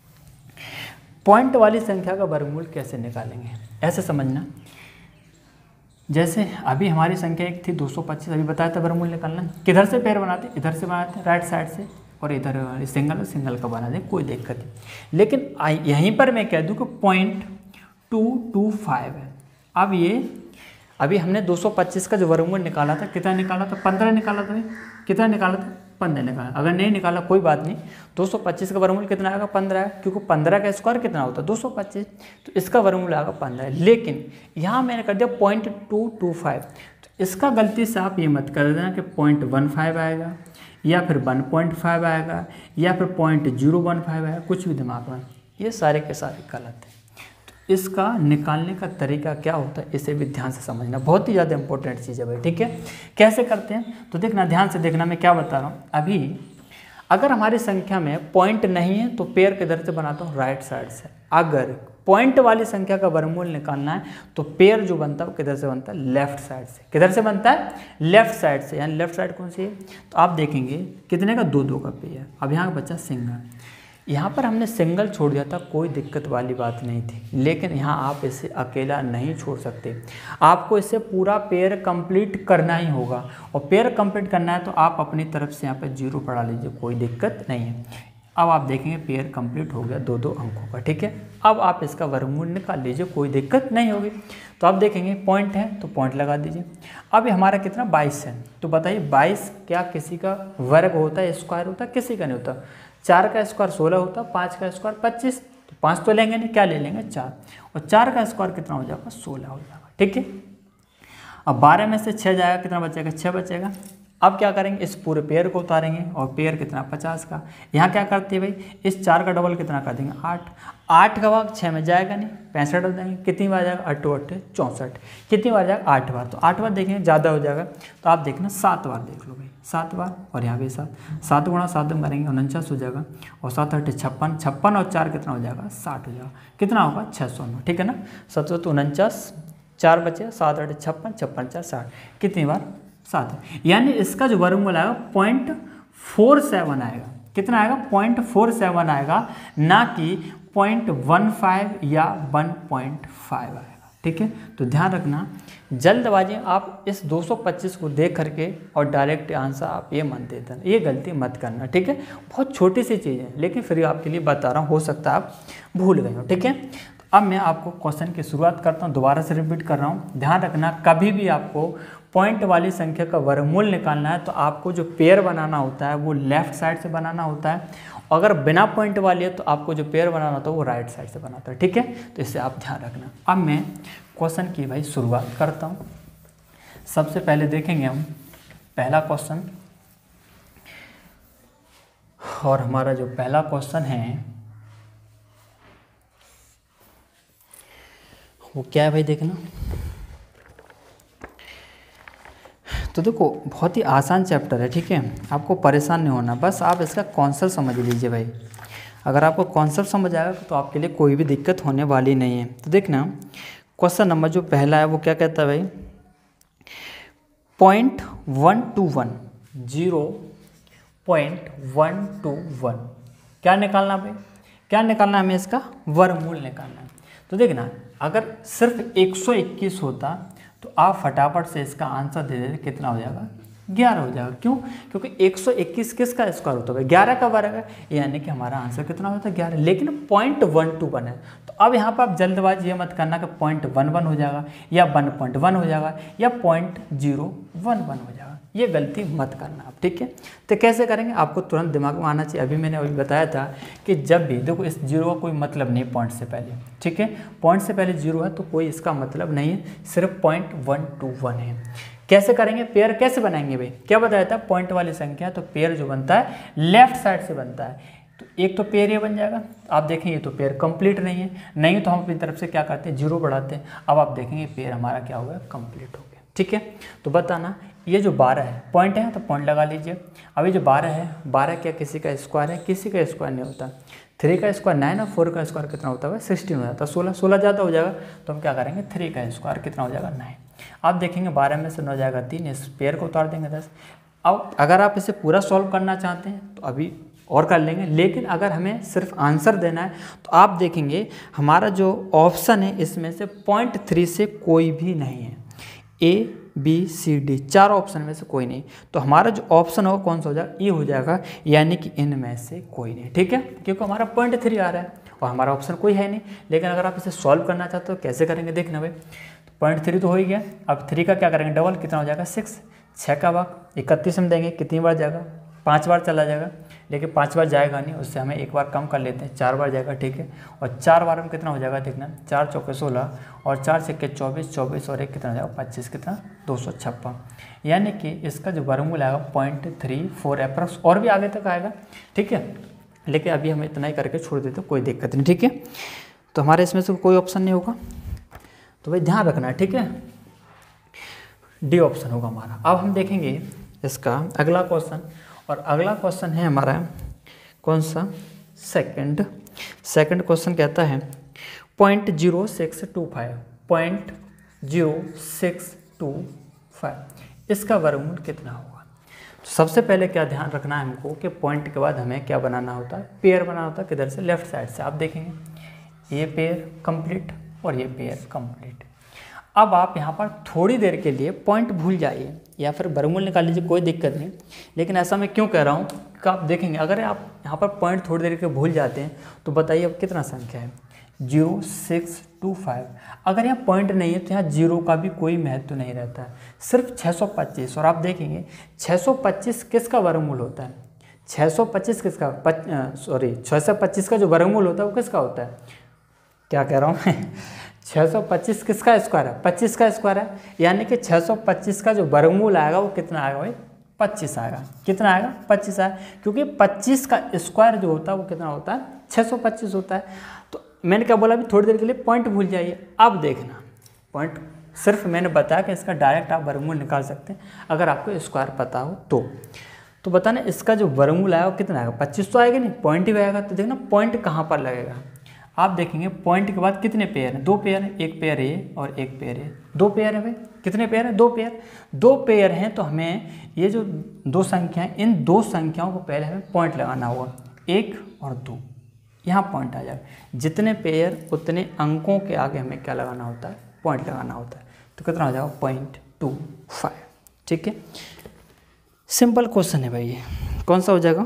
पॉइंट वाली संख्या का वर्गमूल कैसे निकालेंगे, ऐसे समझना। जैसे अभी हमारी संख्या एक थी दो सौ पच्चीस, अभी बताया था वर्गमूल निकालना, किधर से पेयर बनाते, इधर से बनाते राइट साइड से, और इधर सिंगल सिंगल का बना दें, कोई दिक्कत नहीं। लेकिन यहीं पर मैं कह दूँ कि पॉइंट टू टू फाइव है। अब ये अभी हमने दो सौ पच्चीस का जो वर्गमूल निकाला था, कितना निकाला था, पंद्रह निकाला था, कितना निकाला था, पंद्रह निकाला। अगर नहीं निकाला कोई बात नहीं, दो सौ पच्चीस का वर्गमूल कितना आएगा, पंद्रह है, क्योंकि पंद्रह का स्क्वायर कितना होता है दो सौ पच्चीस, तो इसका वर्गमूल आएगा पंद्रह। लेकिन यहाँ मैंने कर दिया पॉइंट टू टू फाइव, तो इसका गलती से आप ये मत कर देना कि पॉइंट वन फाइव आएगा या फिर वन पॉइंट फाइव आएगा या फिर पॉइंट जीरो वन फाइव आएगा, कुछ भी दिमाग में, ये सारे के सारे गलत है। इसका निकालने का तरीका क्या होता है, इसे भी ध्यान से समझना, बहुत ही ज़्यादा इंपॉर्टेंट चीज़ है भाई, ठीक है। कैसे करते हैं तो देखना, ध्यान से देखना, मैं क्या बता रहा हूँ। अभी अगर हमारी संख्या में पॉइंट नहीं है तो पेयर किधर से बनाता हूँ, राइट साइड से। अगर पॉइंट वाली संख्या का वर्गमूल निकालना है तो पेयर जो बनता है वो किधर से बनता है, लेफ्ट साइड से। किधर से बनता है, लेफ्ट साइड से। यानी लेफ्ट साइड कौन सी है, तो आप देखेंगे कितने का, दो दो का पेयर। अब यहाँ का बच्चा सिंगल, यहाँ पर हमने सिंगल छोड़ दिया था, कोई दिक्कत वाली बात नहीं थी, लेकिन यहाँ आप इसे अकेला नहीं छोड़ सकते, आपको इसे पूरा पेयर कंप्लीट करना ही होगा। और पेयर कंप्लीट करना है तो आप अपनी तरफ से यहाँ पर जीरो पढ़ा लीजिए, कोई दिक्कत नहीं है। अब आप देखेंगे पेयर कंप्लीट हो गया दो दो अंकों का, ठीक है। अब आप इसका वर्गमूल निकाल लीजिए, कोई दिक्कत नहीं होगी। तो आप देखेंगे पॉइंट है तो पॉइंट लगा दीजिए। अब हमारा कितना, बाईस है, तो बताइए बाईस क्या किसी का वर्ग होता है, स्क्वायर होता है, किसी का नहीं होता। चार का स्क्वायर सोलह होता, पाँच का स्क्वायर पच्चीस, तो पाँच तो लेंगे नहीं, क्या ले लेंगे चार, और चार का स्क्वायर कितना हो जाएगा, सोलह हो जाएगा, ठीक है। अब बारह में से छः जाएगा, कितना बचेगा, छः बचेगा। अब क्या करेंगे, इस पूरे पेयर को उतारेंगे, और पेयर कितना, पचास का। यहाँ क्या करते हैं भाई, इस चार का डबल कितना कर देंगे, आठ। आठ का भाग छः में जाएगा नहीं, पैंसठ हो जाएंगे, कितनी बार जाएगा, अट्ठो अट्ठे चौंसठ, कितनी बार जाएगा, आठ बार। तो आठ बार देखेंगे ज़्यादा हो जाएगा, तो आप देखना सात बार देख लो भाई, सात बार, और यहाँ भी सात, सात गुणा सात में करेंगे उनचास हो जाएगा, और सात अट्ठे छप्पन, छप्पन और चार कितना हो जाएगा, साठ हो जाएगा, कितना होगा, छः सौ नौ, ठीक है ना। सत्रह उनचास, चार बचे, सात अट्ठे छप्पन, छप्पन चार साठ, कितनी बार, सात। यानी इसका जो वर्गमूल आएगा पॉइंट फोर सेवन आएगा, कितना आएगा, पॉइंट फोर सेवन आएगा, ना कि पॉइंट वन फाइव या वन पॉइंट फाइव आएगा, ठीक है। तो ध्यान रखना, जल्दबाजी आप इस दो सौ पच्चीस को देख करके और डायरेक्ट आंसर आप ये मत दे देना, ये गलती मत करना, ठीक है। बहुत छोटी सी चीज़ है, लेकिन फिर आपके लिए बता रहा हूँ, हो सकता है आप भूल गए हो, ठीक है। अब मैं आपको क्वेश्चन की शुरुआत करता हूँ, दोबारा से रिपीट कर रहा हूँ। ध्यान रखना, कभी भी आपको पॉइंट वाली संख्या का वर्गमूल निकालना है तो आपको जो पेयर बनाना होता है वो लेफ्ट साइड से बनाना होता है, अगर बिना पॉइंट वाली है तो आपको जो पेयर बनाना होता है वो राइट साइड से बनाता है, ठीक है। तो इससे आप ध्यान रखना। अब मैं क्वेश्चन की भाई शुरुआत करता हूँ। सबसे पहले देखेंगे हम पहला क्वेश्चन, और हमारा जो पहला क्वेश्चन है वो क्या है भाई, देखना। तो देखो बहुत ही आसान चैप्टर है, ठीक है, आपको परेशान नहीं होना, बस आप इसका कॉन्सेप्ट समझ लीजिए भाई। अगर आपको कॉन्सेप्ट समझ आएगा तो आपके लिए कोई भी दिक्कत होने वाली नहीं है। तो देखना क्वेश्चन नंबर जो पहला है वो क्या कहता है भाई, point one two one, zero point one two one, क्या निकालना भाई, क्या निकालना है हमें, इसका वर्गमूल निकालना है। तो देखना, अगर सिर्फ एक सौ इक्कीस होता तो आप फटाफट से इसका आंसर दे देते, कितना हो जाएगा, ग्यारह हो जाएगा। क्यों? क्योंकि एक सौ इक्कीस किसका स्क्वायर होता है? ग्यारह का वर्ग है, यानी कि हमारा आंसर कितना होता है? ग्यारह। लेकिन पॉइंट वन टू वन है, तो अब यहाँ पर आप जल्दबाजी ये मत करना कि पॉइंट वन वन हो जाएगा या वन पॉइंट वन हो जाएगा या पॉइंट जीरो वन वन हो जाएगा, ये गलती मत करना आप, ठीक है। तो कैसे करेंगे आपको तुरंत दिमाग में आना चाहिए। अभी मैंने अभी बताया था कि जब भी देखो इस जीरो का कोई मतलब नहीं पॉइंट से पहले, ठीक है, पॉइंट से पहले जीरो है तो कोई इसका मतलब नहीं है, सिर्फ पॉइंट वन टू वन है। कैसे करेंगे? पेयर कैसे बनाएंगे भाई? क्या बताया था? पॉइंट वाली संख्या, तो पेयर जो बनता है लेफ्ट साइड से बनता है, तो एक तो पेयर ये बन जाएगा। आप देखेंगे तो पेयर कंप्लीट नहीं है, नहीं तो हम अपनी तरफ से क्या करते हैं? जीरो बढ़ाते हैं। अब आप देखेंगे पेयर हमारा क्या हो गया? कंप्लीट हो गया, ठीक है। तो बताना ये जो बारह है पॉइंट है तो पॉइंट लगा लीजिए। अभी जो बारह है, बारह क्या किसी का स्क्वायर है? किसी का स्क्वायर नहीं होता। थ्री का स्क्वायर नाइन और फोर का स्क्वायर कितना होता है? सिक्सटीन हो जाता है। सोलह सोलह ज़्यादा हो जाएगा तो हम क्या करेंगे? थ्री का स्क्वायर कितना हो जाएगा? नाइन। आप देखेंगे बारह में से नौ जाएगा तीन, इस पेयर को उतार देंगे दस। अब अगर आप इसे पूरा सॉल्व करना चाहते हैं तो अभी और कर लेंगे, लेकिन अगर हमें सिर्फ आंसर देना है तो आप देखेंगे हमारा जो ऑप्शन है इसमें से पॉइंट थ्री से कोई भी नहीं है। ए बी सी डी चार ऑप्शन में से कोई नहीं, तो हमारा जो ऑप्शन होगा कौन सा हो जाएगा? ई हो जाएगा, यानी कि इनमें से कोई नहीं, ठीक है, क्योंकि हमारा पॉइंट थ्री आ रहा है और हमारा ऑप्शन कोई है नहीं। लेकिन अगर आप इसे सॉल्व करना चाहते हो कैसे करेंगे? देखना भाई, तो पॉइंट थ्री तो हो ही गया, अब थ्री का क्या करेंगे? डबल, कितना हो जाएगा? सिक्स। छः का भाग इकतीस में देंगे, कितनी बार जाएगा? पाँच बार चला जाएगा, लेकिन पाँच बार जाएगा नहीं, उससे हमें एक बार कम कर लेते हैं, चार बार जाएगा, ठीक है। और चार बार में कितना हो जाएगा? देखना, चार चौके सोलह और चार छक्के चौबीस, चौबीस और एक कितना हो जाएगा? पच्चीस, कितना? दो सौ छप्पन। यानी कि इसका जो वर्गमूल आएगा पॉइंट थ्री फोर अप्रॉक्स, और भी आगे तक आएगा, ठीक है। लेकिन अभी हम इतना ही करके छोड़ देते, कोई दिक्कत नहीं, ठीक है। तो हमारे इसमें से कोई ऑप्शन नहीं होगा, तो भाई ध्यान रखना है, ठीक है। डी ऑप्शन होगा हमारा। अब हम देखेंगे इसका अगला क्वेश्चन, और अगला क्वेश्चन है हमारा कौन सा? सेकंड। सेकंड क्वेश्चन कहता है point zero six two five, point zero six two five, इसका वर्गमूल कितना होगा? तो सबसे पहले क्या ध्यान रखना है हमको कि पॉइंट के बाद हमें क्या बनाना होता है? पेयर बनाना होता है। किधर से? लेफ्ट साइड से। आप देखेंगे ये पेयर कंप्लीट और ये पेयर कंप्लीट। अब आप यहाँ पर थोड़ी देर के लिए पॉइंट भूल जाइए या फिर वर्गमूल निकाल लीजिए, कोई दिक्कत नहीं। लेकिन ऐसा मैं क्यों कह रहा हूँ कि आप देखेंगे अगर आप यहाँ पर पॉइंट थोड़ी देर के भूल जाते हैं तो बताइए अब कितना संख्या है? Zero six two five. अगर यहाँ पॉइंट नहीं है तो यहाँ जीरो का भी कोई महत्व नहीं रहता है, सिर्फ छः सौ पच्चीस। और आप देखेंगे छः सौ पच्चीस किसका वर्गमूल होता है? छः सौ पच्चीस किसका? सॉरी छः सौ पच्चीस का जो वर्गमूल होता है वो किसका होता है? क्या कह रहा हूँ मैं? छः सौ पच्चीस किसका स्क्वायर है? पच्चीस का स्क्वायर है, यानी कि छः सौ पच्चीस का जो वर्गमूल आएगा वो कितना आएगा भाई? पच्चीस आएगा। कितना आएगा? पच्चीस आएगा, क्योंकि पच्चीस का स्क्वायर जो होता है वो कितना होता है? छः सौ पच्चीस होता है। तो मैंने क्या बोला? अभी थोड़ी देर के लिए पॉइंट भूल जाइए। अब देखना पॉइंट सिर्फ मैंने बताया कि इसका डायरेक्ट आप वर्गमूल निकाल सकते हैं अगर आपको स्क्वायर पता हो तो। तो बताना इसका जो वर्गमूल आएगा वो कितना आएगा? पच्चीस तो आएगा नहीं, पॉइंट ही आएगा। तो देखना पॉइंट कहाँ पर लगेगा। आप देखेंगे पॉइंट के बाद कितने पेयर हैं? दो पेयर हैं, एक पेयर ए और एक पेयर ए। दो पेयर है भाई, कितने पेयर हैं? दो पेयर। दो पेयर हैं तो हमें ये जो दो संख्या हैं, इन दो संख्याओं को पहले हमें पॉइंट लगाना होगा, एक और दो, यहाँ पॉइंट आ जाएगा। जितने पेयर उतने अंकों के आगे हमें क्या लगाना होता है? पॉइंट लगाना होता है। तो कितना हो जाएगा? पॉइंट टू फाइव, ठीक है। सिंपल क्वेश्चन है भाई ये। कौन सा हो जाएगा?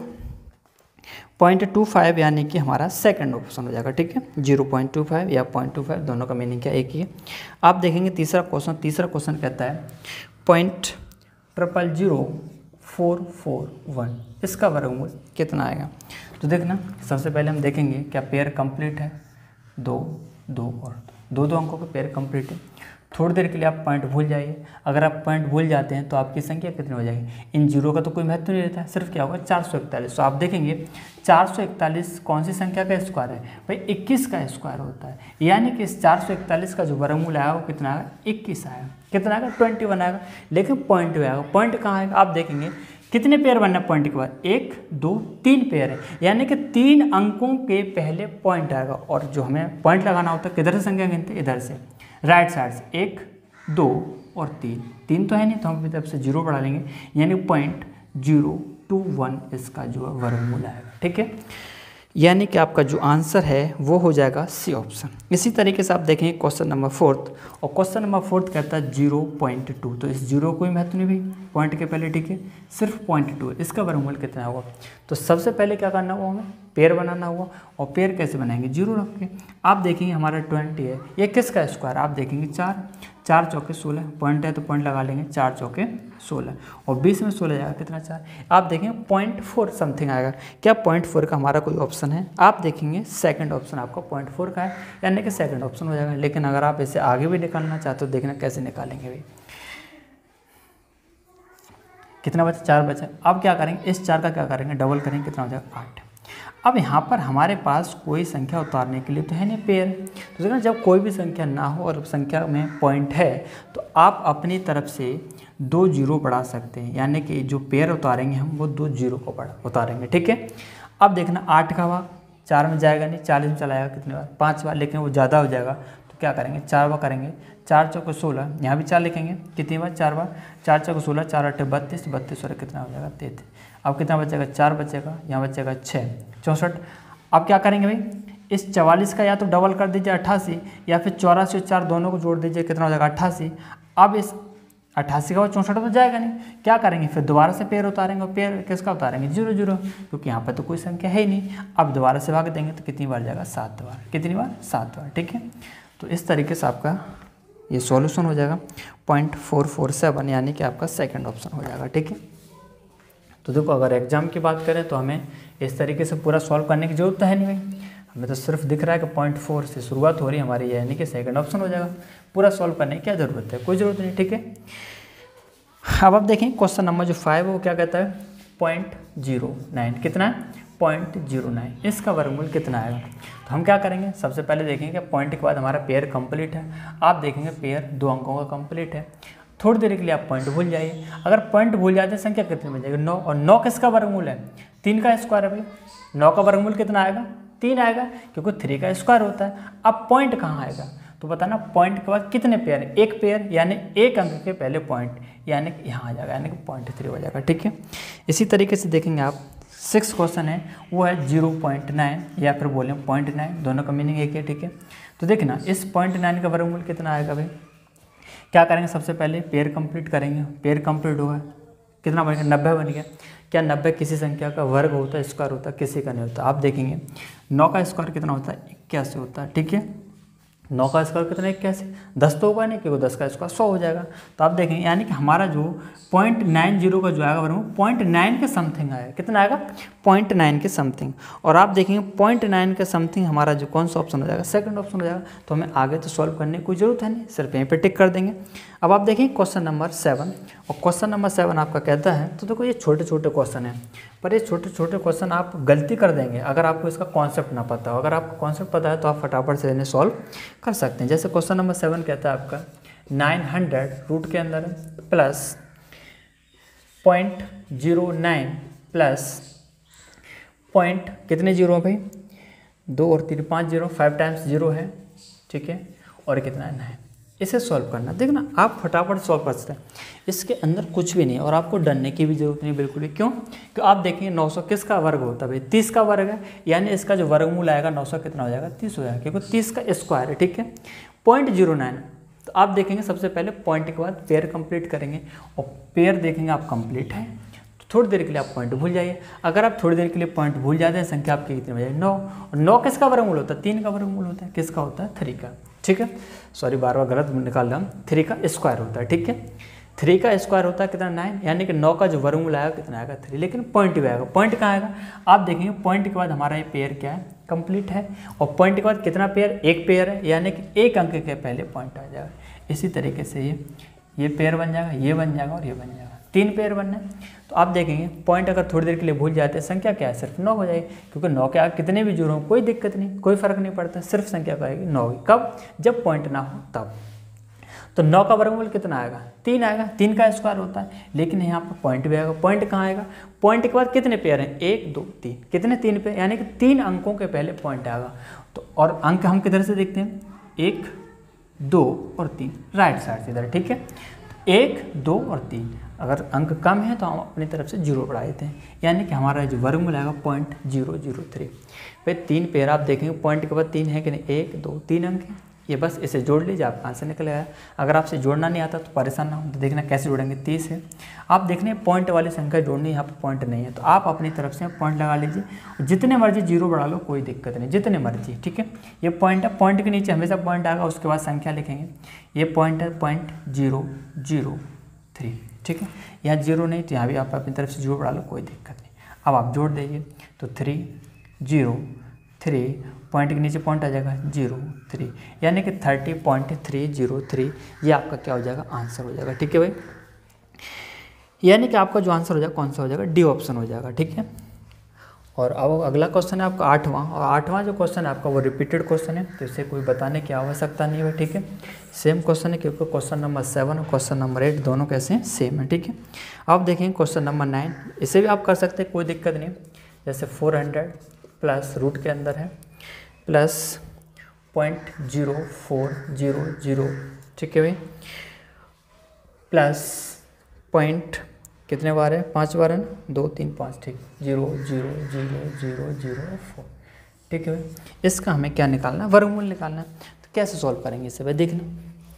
पॉइंट टू फाइव, यानी कि हमारा सेकंड ऑप्शन हो जाएगा, ठीक है। जीरो पॉइंट टू फाइव या पॉइंट टू फाइव, दोनों का मीनिंग क्या एक ही है। आप देखेंगे तीसरा क्वेश्चन। तीसरा क्वेश्चन कहता है point triple zero four four one, इसका वर्गमूल कितना आएगा? तो देखना सबसे पहले हम देखेंगे क्या पेयर कंप्लीट है? दो दो और दो दो अंकों का पेयर कंप्लीट है। थोड़ी देर के लिए आप पॉइंट भूल जाइए। अगर आप पॉइंट भूल जाते हैं तो आपकी संख्या कितनी हो जाएगी? इन जीरो का तो कोई महत्व नहीं रहता है, सिर्फ क्या होगा? चार सौ इकतालीस। तो आप देखेंगे चार सौ इकतालीस कौन सी संख्या का स्क्वायर है भाई? इक्कीस का स्क्वायर होता है, यानी कि इस चार सौ इकतालीस का जो वर्गमूल आएगा वो कितना आएगा? इक्कीस आएगा। कितना आएगा? ट्वेंटी वन आएगा। लेकिन पॉइंट आएगा, पॉइंट कहाँ आएगा? आप देखेंगे कितने पेयर बनना है पॉइंट के बाद? एक दो तीन पेयर है, यानी कि तीन अंकों के पहले पॉइंट आएगा। और जो हमें पॉइंट लगाना होता है किधर से संख्या गिनते? इधर से, राइट साइड से। एक दो और तीन, तीन तो है नहीं तो हम अपनी तरफ से जीरो बढ़ा लेंगे, यानी पॉइंट जीरो टू वन इसका जो वर्गमूल आएगा, ठीक है। यानी कि आपका जो आंसर है वो हो जाएगा सी ऑप्शन। इसी तरीके से आप देखेंगे क्वेश्चन नंबर फोर्थ, और क्वेश्चन नंबर फोर्थ कहता है जीरो पॉइंट टू, तो इस जीरो कोई महत्व नहीं भाई, पॉइंट के पहले, ठीक है, सिर्फ पॉइंट टू, इसका वर्गमूल कितना होगा। तो सबसे पहले क्या करना होगा, हमें पेयर बनाना होगा, और पेयर कैसे बनाएंगे, जीरो रख के। आप देखेंगे हमारा ट्वेंटी है, ये किसका स्क्वायर, आप देखेंगे चार, चार चौके सोलह, पॉइंट है तो पॉइंट लगा लेंगे, चार चौके सोलह, और बीस में सोलह जाएगा कितना, चार। आप देखेंगे पॉइंट फोर समथिंग आएगा, क्या पॉइंट फोर का हमारा कोई ऑप्शन है, आप देखेंगे सेकंड ऑप्शन आपका पॉइंट फोर का है, यानी कि सेकंड ऑप्शन हो जाएगा। लेकिन अगर आप इसे आगे भी निकालना चाहते हो, देखना कैसे निकालेंगे भाई। कितना बचा, चार बचा। अब क्या करेंगे, इस चार का क्या करेंगे, डबल करेंगे, कितना हो जाएगा, आठ। अब यहाँ पर हमारे पास कोई संख्या उतारने के लिए तो है नहीं पेयर, तो देखना जब कोई भी संख्या ना हो और संख्या में पॉइंट है तो आप अपनी तरफ से दो जीरो बढ़ा सकते हैं, यानी कि जो पेयर उतारेंगे हम वो दो जीरो को बढ़ा उतारेंगे, ठीक है। अब देखना आठ का भाग चार में जाएगा नहीं, चालीस में चला जाएगा कितने बार, पाँच बार, लेकिन वो ज़्यादा हो जाएगा तो क्या करेंगे, चार बार करेंगे, चार चौके सोलह, यहाँ भी चार लिखेंगे, कितनी बार, चार बार, चार चौके सोलह, चार अट्ठे बत्तीस, बत्तीस और कितना हो जाएगा, तैंतीस। अब कितना बचेगा, चार बचेगा, यहाँ बचेगा छः, चौंसठ। अब क्या करेंगे भाई, इस चवालीस का या तो डबल कर दीजिए अट्ठासी, या फिर चौरासी और चार दोनों को जोड़ दीजिए, कितना हो जाएगा, अट्ठासी। अब इस अट्ठासी का वो चौंसठ तो जाएगा नहीं, क्या करेंगे, फिर दोबारा से पेयर उतारेंगे, और पेयर किसका उतारेंगे, जीरो जीरो, क्योंकि यहाँ पर तो कोई संख्या है ही नहीं। अब दोबारा से भाग देंगे तो कितनी बार जाएगा, सात बार, कितनी बार, सात बार, ठीक है। तो इस तरीके से आपका ये सॉल्यूशन हो जाएगा पॉइंट फोर फोर सेवन, यानी कि आपका सेकंड ऑप्शन हो जाएगा, ठीक है। तो देखो अगर एग्जाम की बात करें तो हमें इस तरीके से पूरा सॉल्व करने की जरूरत है नहीं भाई, हमें तो सिर्फ दिख रहा है कि पॉइंट फोर से शुरुआत हो रही है हमारी, यानी कि सेकंड ऑप्शन हो जाएगा। पूरा सॉल्व करने की क्या ज़रूरत है, कोई ज़रूरत नहीं, ठीक है। अब आप देखें क्वेश्चन नंबर जो फाइव है वो क्या कहता है, पॉइंट जीरो नाइन, कितना है, पॉइंट जीरो नाइन, इसका वर्गमूल कितना आएगा। तो हम क्या करेंगे, सबसे पहले देखेंगे पॉइंट के बाद हमारा पेयर कंप्लीट है, आप देखेंगे पेयर दो अंकों का कंप्लीट है। थोड़ी देर के लिए आप पॉइंट भूल जाइए, अगर पॉइंट भूल जाते हैं संख्या कितनी बन जाएगी, नौ, और नौ किसका वर्गमूल है, तीन का स्क्वायर है भाई, नौ का वर्गमूल कितना आएगा, तीन आएगा, क्योंकि थ्री का स्क्वायर होता है। अब पॉइंट कहाँ आएगा, तो बताना पॉइंट के बाद कितने पेयर है, एक पेयर, यानी एक अंक के पहले पॉइंट, यानी कि यहाँ आ जाएगा, यानी कि पॉइंट थ्री हो जाएगा, ठीक है। इसी तरीके से देखेंगे आप सिक्स क्वेश्चन है वो है जीरो पॉइंट नाइन, या फिर बोले पॉइंट नाइन, दोनों का मीनिंग एक है, ठीक है। तो देखना इस पॉइंट नाइन का वर्गमूल कितना आएगा भाई, क्या करेंगे, सबसे पहले पेयर कंप्लीट करेंगे, पेयर कंप्लीट होगा, कितना बन गया, नब्बे बन गया। क्या नब्बे किसी संख्या का वर्ग होता है, स्क्वायर होता है, किसी का नहीं होता। आप देखेंगे नौ का स्क्वायर कितना होता है, इक्यासी होता है, ठीक है। नौ का स्क्वायर कितना, इक्यासी, दस तो होगा नहीं क्योंकि दस का स्क्वायर सौ हो जाएगा। तो आप देखेंगे यानी कि हमारा जो पॉइंट नाइन जीरो का जो आएगा वर्गमूल पॉइंट नाइन के समथिंग आएगा, कितना आएगा, पॉइंट नाइन के समथिंग। और आप देखेंगे पॉइंट नाइन के समथिंग हमारा जो कौन सा ऑप्शन हो जाएगा, सेकंड ऑप्शन हो जाएगा। तो हमें आगे तो सॉल्व करने की कोई जरूरत है नहीं, सिर्फ यहीं पे टिक कर देंगे। अब आप देखें क्वेश्चन नंबर सेवन, और क्वेश्चन नंबर सेवन आपका कहता है, तो देखो ये छोटे छोटे क्वेश्चन हैं, पर ये छोटे छोटे क्वेश्चन आप गलती कर देंगे अगर आपको इसका कॉन्सेप्ट ना पता हो। अगर आपको कॉन्सेप्ट पता है तो आप फटाफट से इन्हें सॉल्व कर सकते हैं। जैसे क्वेश्चन नंबर सेवन कहता है आपका नाइन हंड्रेड रूट के अंदर plus point zero nine plus point कितने जीरो है भाई, दो और तीन पाँच जीरो, फाइव टाइम्स जीरो है, ठीक है, और कितना है नाइन। इसे सॉल्व करना, देखना आप फटाफट सॉल्व कर सकते हैं, इसके अंदर कुछ भी नहीं और आपको डरने की भी जरूरत नहीं बिल्कुल भी। क्यों, क्योंकि आप देखेंगे नौ सौ किसका वर्ग होता है भाई, तीस का वर्ग है, यानी इसका जो वर्गमूल आएगा नौ सौ कितना हो जाएगा, तीस हो जाएगा, क्योंकि तीस का स्क्वायर है, ठीक है। पॉइंट जीरो नाइन, तो आप देखेंगे सबसे पहले पॉइंट के बाद पेयर कंप्लीट करेंगे, और पेयर देखेंगे आप कंप्लीट है तो थोड़ी देर के लिए आप पॉइंट भूल जाइए। अगर आप थोड़ी देर के लिए पॉइंट भूल जाते हैं, संख्या आपकी कितनी हो जाएगी, नौ, और नौ किसका वर्गमूल होता है, तीन का वर्गमूल होता है, किसका होता है, थ्री का, ठीक है। सॉरी बार बार गलत निकाल रहा हूँ, थ्री का स्क्वायर होता है, ठीक है। थ्री का स्क्वायर होता है कितना, नाइन, यानी कि नौ का जो वर्गमूल आएगा कितना आएगा, थ्री, लेकिन पॉइंट भी आएगा। पॉइंट कहाँ आएगा, आप देखेंगे पॉइंट के बाद हमारा ये पेयर क्या है, कंप्लीट है, और पॉइंट के बाद कितना पेयर, एक पेयर है, यानी कि एक अंक के पहले पॉइंट आ जाएगा। इसी तरीके से ये ये पेयर बन जाएगा, ये बन जाएगा और ये बन जाएगा, तीन पेयर बनना है। तो आप देखेंगे पॉइंट अगर थोड़ी देर के लिए भूल जाते हैं, संख्या क्या है, सिर्फ नौ हो जाएगी, क्योंकि नौ के आगे कितने भी जुड़े हों कोई दिक्कत नहीं, कोई फर्क नहीं पड़ता, सिर्फ संख्या का आएगी नौ। कब, जब पॉइंट ना हो तब। तो नौ का वर्गमूल कितना आएगा, तीन आएगा, तीन का स्क्वायर होता है, लेकिन यहाँ पर पॉइंट भी आएगा। पॉइंट कहाँ आएगा, पॉइंट के बाद कितने पेयर हैं, एक दो तीन, कितने, तीन पेयर, यानी कि तीन अंकों के पहले पॉइंट आएगा। तो और अंक हम किधर से देखते हैं, एक दो और तीन, राइट साइड से इधर, ठीक है। एक दो और तीन, अगर अंक कम है तो हम अपनी तरफ से जीरो बढ़ा देते हैं, यानी कि हमारा जो वर्गमूल आएगा पॉइंट जीरो जीरो थ्री। भाई तीन पेयर आप देखेंगे पॉइंट के बाद तीन है कि नहीं, एक दो तीन अंक है, ये बस इसे जोड़ लीजिए आपका आंसर निकल आया। अगर आपसे जोड़ना नहीं आता तो परेशान ना हो, तो देखना कैसे जोड़ेंगे। तीस है, आप देखने पॉइंट वाली संख्या जोड़नी, यहाँ पर पॉइंट नहीं है तो आप अपनी तरफ से पॉइंट लगा लीजिए, जितने मर्जी जीरो बढ़ा लो कोई दिक्कत नहीं, जितने मर्जी, ठीक है। ये पॉइंट है, पॉइंट के नीचे हमेशा पॉइंट आएगा, उसके बाद संख्या लिखेंगे। ये पॉइंट है पॉइंट जीरो जीरो थ्री, ठीक है। यहाँ जीरो नहीं तो यहाँ भी आप अपनी तरफ से जीरो बढ़ा लो कोई दिक्कत नहीं। अब आप जोड़ दीजिए तो थ्री जीरो थ्री, पॉइंट के नीचे पॉइंट आ जाएगा जीरो थ्री, यानी कि thirty point three zero three, ये आपका क्या हो जाएगा, आंसर हो जाएगा, ठीक है भाई। यानी कि आपका जो आंसर हो जाएगा कौन सा हो जाएगा, डी ऑप्शन हो जाएगा, ठीक है। और अब अगला क्वेश्चन है आपका आठवां, और आठवां जो क्वेश्चन है आपका वो रिपीटेड क्वेश्चन है, तो इसे कोई बताने की आवश्यकता नहीं है, ठीक है। सेम क्वेश्चन है क्योंकि क्वेश्चन नंबर सेवन और क्वेश्चन नंबर एट दोनों कैसे हैं, सेम है, ठीक है। अब देखेंगे क्वेश्चन नंबर नाइन, इसे भी आप कर सकते हैं, कोई दिक्कत नहीं। जैसे फोर हंड्रेड प्लस रूट के अंदर है plus point zero four zero zero, ठीक है भाई, प्लस पॉइंट कितने बार है, पाँच बार है ना, दो तीन पाँच, ठीक, zero zero zero zero zero four, ठीक है भाई। इसका हमें क्या निकालना है, वर्गमूल निकालना है। तो कैसे सॉल्व करेंगे इसे भाई, देखना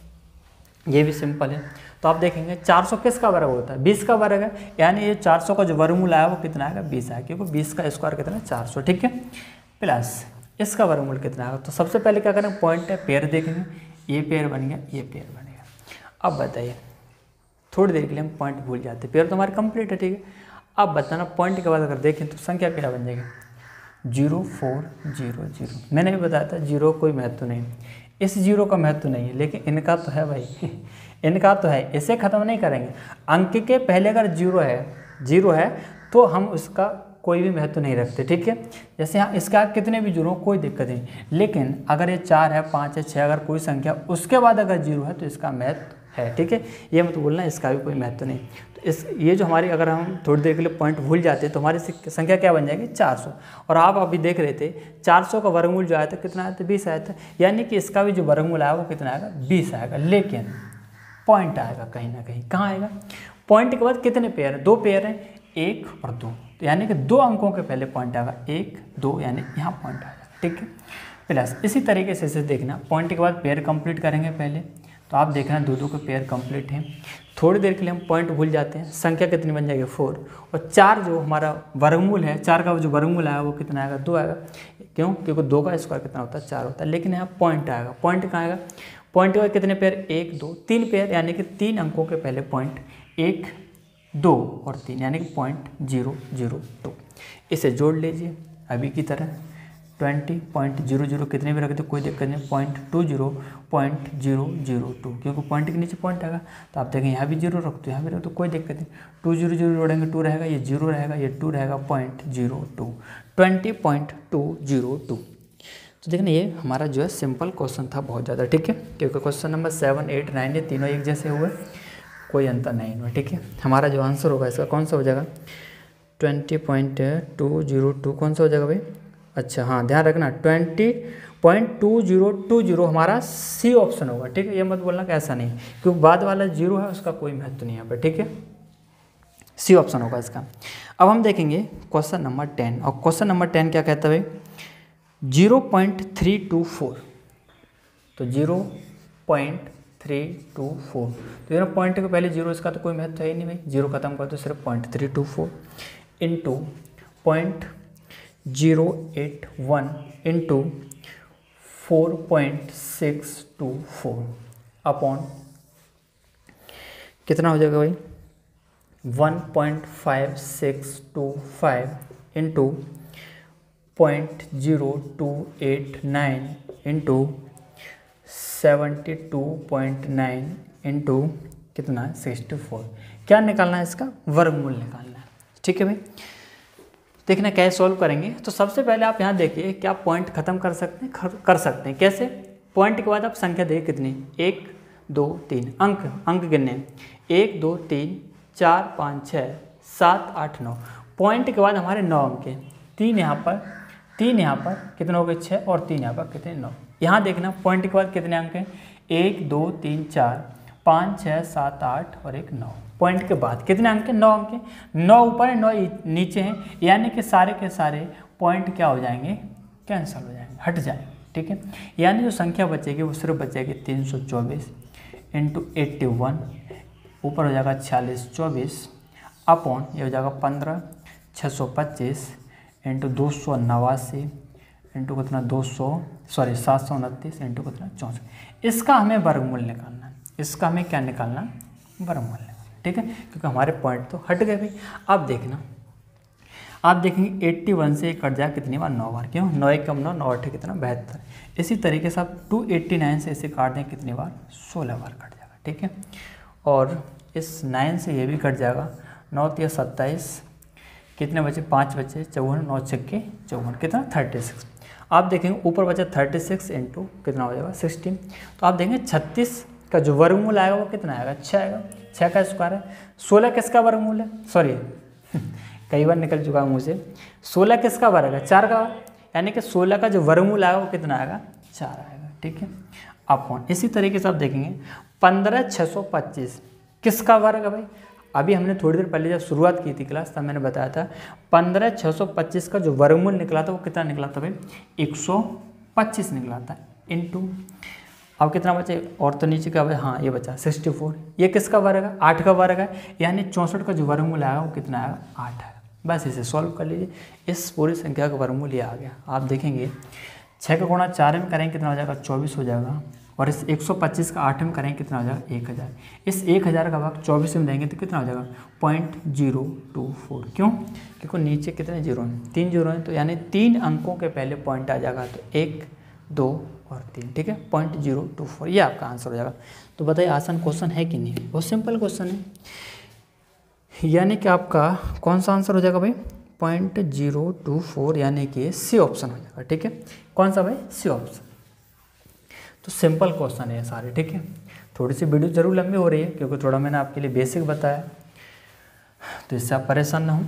ये भी सिंपल है। तो आप देखेंगे चार सौ किसका वर्ग होता है, बीस का वर्ग है, यानी ये चार सौ का जो वर्गमूल आया वो कितना आएगा, बीस आएगा, क्योंकि बीस का स्क्वायर कितना है, चार सौ, ठीक है। प्लस इसका वर्गमूल कितना आएगा, तो सबसे पहले क्या करेंगे, पॉइंट है, पेयर देखेंगे, ये पेयर बन गया, ये पेयर बन गया। अब बताइए, थोड़ी देर के लिए हम पॉइंट भूल जाते हैं, पेयर तो हमारे कंप्लीट है, ठीक है। अब बताना पॉइंट के बाद अगर देखें तो संख्या क्या बन जाएगी, जीरो फोर जीरो जीरो। मैंने भी बताया था जीरो कोई महत्व नहीं, इस जीरो का महत्व नहीं है, लेकिन इनका तो है भाई इनका तो है, इसे ख़त्म नहीं करेंगे। अंक के पहले अगर जीरो है जीरो है तो हम उसका कोई भी महत्व नहीं रखते, ठीक है। जैसे यहाँ इसका कितने भी जीरो कोई दिक्कत नहीं, लेकिन अगर ये चार है, पाँच है, छः, अगर कोई संख्या उसके बाद अगर जीरो है तो इसका महत्व है, ठीक है। ये मत बोलना इसका भी कोई महत्व नहीं। तो इस ये जो हमारी, अगर हम थोड़ी देर के लिए पॉइंट भूल जाते हैं तो हमारी संख्या क्या बन जाएगी, चार सौ। और आप अभी देख रहे थे चार सौ का वर्गमूल जो आया था कितना आया था, बीस आया था, यानी कि इसका भी जो वर्गमूल आया वो कितना आएगा, बीस आएगा। लेकिन पॉइंट आएगा कहीं ना कहीं, कहाँ आएगा, पॉइंट के बाद कितने पेयर हैं, दो पेयर हैं, एक और दो, तो यानी कि दो अंकों के पहले पॉइंट आएगा, एक दो, यानी यहाँ पॉइंट आएगा, ठीक है। प्लस इसी तरीके से इसे देखना, पॉइंट के बाद पेयर कंप्लीट करेंगे पहले, तो आप देखना दो दो के पेयर कंप्लीट हैं। थोड़ी देर के लिए हम पॉइंट भूल जाते हैं, संख्या कितनी बन जाएगी, फोर, और चार जो हमारा वर्गमूल है, चार का जो वर्गमूल आएगा वो कितना आएगा, दो आएगा। क्यों, क्योंकि दो का स्क्वायर कितना होता है, चार होता है। लेकिन यहाँ पॉइंट आएगा, पॉइंट कहाँ आएगा, पॉइंट के बाद कितने पेयर, एक दो तीन पेयर, यानी कि तीन अंकों के पहले पॉइंट, एक दो और तीन, यानी कि पॉइंट जीरो जीरो टू। इसे जोड़ लीजिए अभी की तरह, ट्वेंटी पॉइंट जीरो जीरो कितने भी रख दो कोई दिक्कत नहीं, point two zero point zero zero two, क्योंकि पॉइंट के नीचे पॉइंट आएगा। तो आप देखें यहाँ भी जीरो रख दो, यहाँ भी रख दो, कोई दिक्कत नहीं। टू जीरो जीरो जोड़ेंगे, टू रहेगा, ये जीरो रहेगा, ये टू रहेगा, point zero two, twenty point two zero two. तो देखना ये हमारा जो है सिंपल क्वेश्चन था बहुत ज़्यादा, ठीक है, क्योंकि question number seven eight nine ये तीनों एक जैसे हुए, कोई अंतर नहीं हुआ, ठीक है। हमारा जो आंसर होगा इसका कौन सा हो जाएगा, twenty point two zero two कौन सा हो जाएगा भाई, अच्छा हाँ ध्यान रखना, twenty point two zero two zero हमारा सी ऑप्शन होगा, ठीक है। ये मत बोलना कि ऐसा नहीं, क्योंकि बाद वाला जीरो है उसका कोई महत्व नहीं है यहाँ पर, ठीक है, सी ऑप्शन होगा इसका। अब हम देखेंगे क्वेश्चन नंबर टेन, और क्वेश्चन नंबर टेन क्या कहता है भाई, zero point three two four, तो zero point three two four, तो ये पॉइंट के पहले जीरो, इसका तो कोई महत्व है ही नहीं भाई, जीरो खत्म कर दो, सिर्फ point three two four into point zero eight one into four point six two four upon कितना हो जाएगा भाई, one point five six two five into point zero two eight nine into seventy two point nine into कितना है, sixty four. क्या निकालना है, इसका वर्गमूल निकालना है, ठीक है भाई। देखना कैसे सॉल्व करेंगे, तो सबसे पहले आप यहाँ देखिए क्या पॉइंट खत्म कर सकते हैं, कर सकते हैं कैसे, पॉइंट के बाद आप संख्या देखिए कितनी, एक दो तीन, अंक अंक गिनने, एक दो तीन चार पाँच छः सात आठ नौ, पॉइंट के बाद हमारे नौ अंक हैं, तीन यहाँ पर, तीन यहाँ पर, कितने हो गए, छः, और तीन यहाँ पर कितने, नौ। यहाँ देखना पॉइंट के बाद कितने अंक हैं, एक दो तीन चार पाँच छः सात आठ और एक नौ। पॉइंट के बाद कितने अंक हैं? नौ अंक हैं। नौ ऊपर है, नौ नीचे हैं, यानी कि सारे के सारे पॉइंट क्या हो जाएंगे? कैंसिल हो जाएंगे, हट जाएंगे। ठीक है, यानी जो संख्या बचेगी वो सिर्फ बचेगी तीन सौ चौबीस इंटू एट्टी वन, ऊपर हो जाएगा छियालीस चौबीस अपॉन ये हो जाएगा पंद्रह छः सौ पच्चीस इंटू दो सौ नवासी इंटू कितना दो सौ सॉरी सात सौ उनतीस इंटू कितना चौंसठ। इसका हमें वर्गमूल निकालना है। इसका हमें क्या निकालना? वर्गमूल निकालना। ठीक है, क्योंकि हमारे पॉइंट तो हट गए भाई। अब देखना, आप देखेंगे इक्यासी से कट जाए कितनी बार? नौ बार। क्यों? नौ एक कम नौ, नौ अठे कितना? बहत्तर। इसी तरीके से आप दो सौ नवासी से इसे काट दें कितनी बार? सोलह बार कट जाएगा। ठीक है, और इस नौ से ये भी कट जाएगा। नौ तिया सत्ताईस, कितने बचे? पाँच बचे, चौवन, नौ छक्के चौवन, कितना? Thirty six. आप देखेंगे ऊपर बचा थर्टी सिक्स इंटू कितना हो जाएगा? सिक्सटीन। तो आप देखेंगे छत्तीस का जो वर्गमूल आएगा वो कितना आएगा? छः आएगा। छः का स्क्वायर है। सोलह किसका वर्गमूल है? सॉरी कई बार निकल चुका है मुँह से। सोलह किसका वर्ग है? चार का, यानी कि सोलह का जो वर्गमूल आएगा वो कितना आएगा? चार आएगा। ठीक है, अपॉन इसी तरीके से आप देखेंगे पंद्रह छः सौ पच्चीस किसका वर्ग है भाई? अभी हमने थोड़ी देर पहले जब शुरुआत की थी क्लास तब मैंने बताया था पंद्रह छः सौ पच्चीस का जो वर्गमूल निकला था वो कितना निकला था भाई? एक सौ पच्चीस निकला था इनटू, अब कितना बचे? और तो नीचे का भाई, हाँ ये बचा सिक्सटी फोर। ये किसका वर्ग है? आठ का वर्ग है, यानी चौंसठ का जो वर्गमूल आएगा वो कितना आएगा? आठ है। बस इसे सॉल्व कर लीजिए। इस पूरी संख्या का वर्गमूल ये आ गया। आप देखेंगे छः का गुणा चार में करेंगे कितना हो जाएगा? चौबीस हो जाएगा। और इस एक सौ पच्चीस का आठ में करेंगे कितना हो जाएगा? एक हज़ार। इस एक हज़ार का भाग चौबीस में देंगे तो कितना हो जाएगा? Point zero two four. क्यों? क्योंकि नीचे कितने जीरो हैं? तीन जीरो हैं, तो यानी तीन अंकों के पहले पॉइंट आ जाएगा, तो एक दो और तीन। ठीक है, पॉइंट जीरो टू फोर ये आपका आंसर हो जाएगा। तो बताइए आसान क्वेश्चन है कि नहीं? बहुत सिंपल क्वेश्चन है, यानी कि आपका कौन सा आंसर हो जाएगा भाई? पॉइंट जीरो टू फोर, यानी कि सी ऑप्शन हो जाएगा। ठीक है, कौन सा भाई? C option. तो सिंपल क्वेश्चन है सारे। ठीक है, थोड़ी सी वीडियो जरूर लंबी हो रही है क्योंकि थोड़ा मैंने आपके लिए बेसिक बताया, तो इससे आप परेशान ना हो।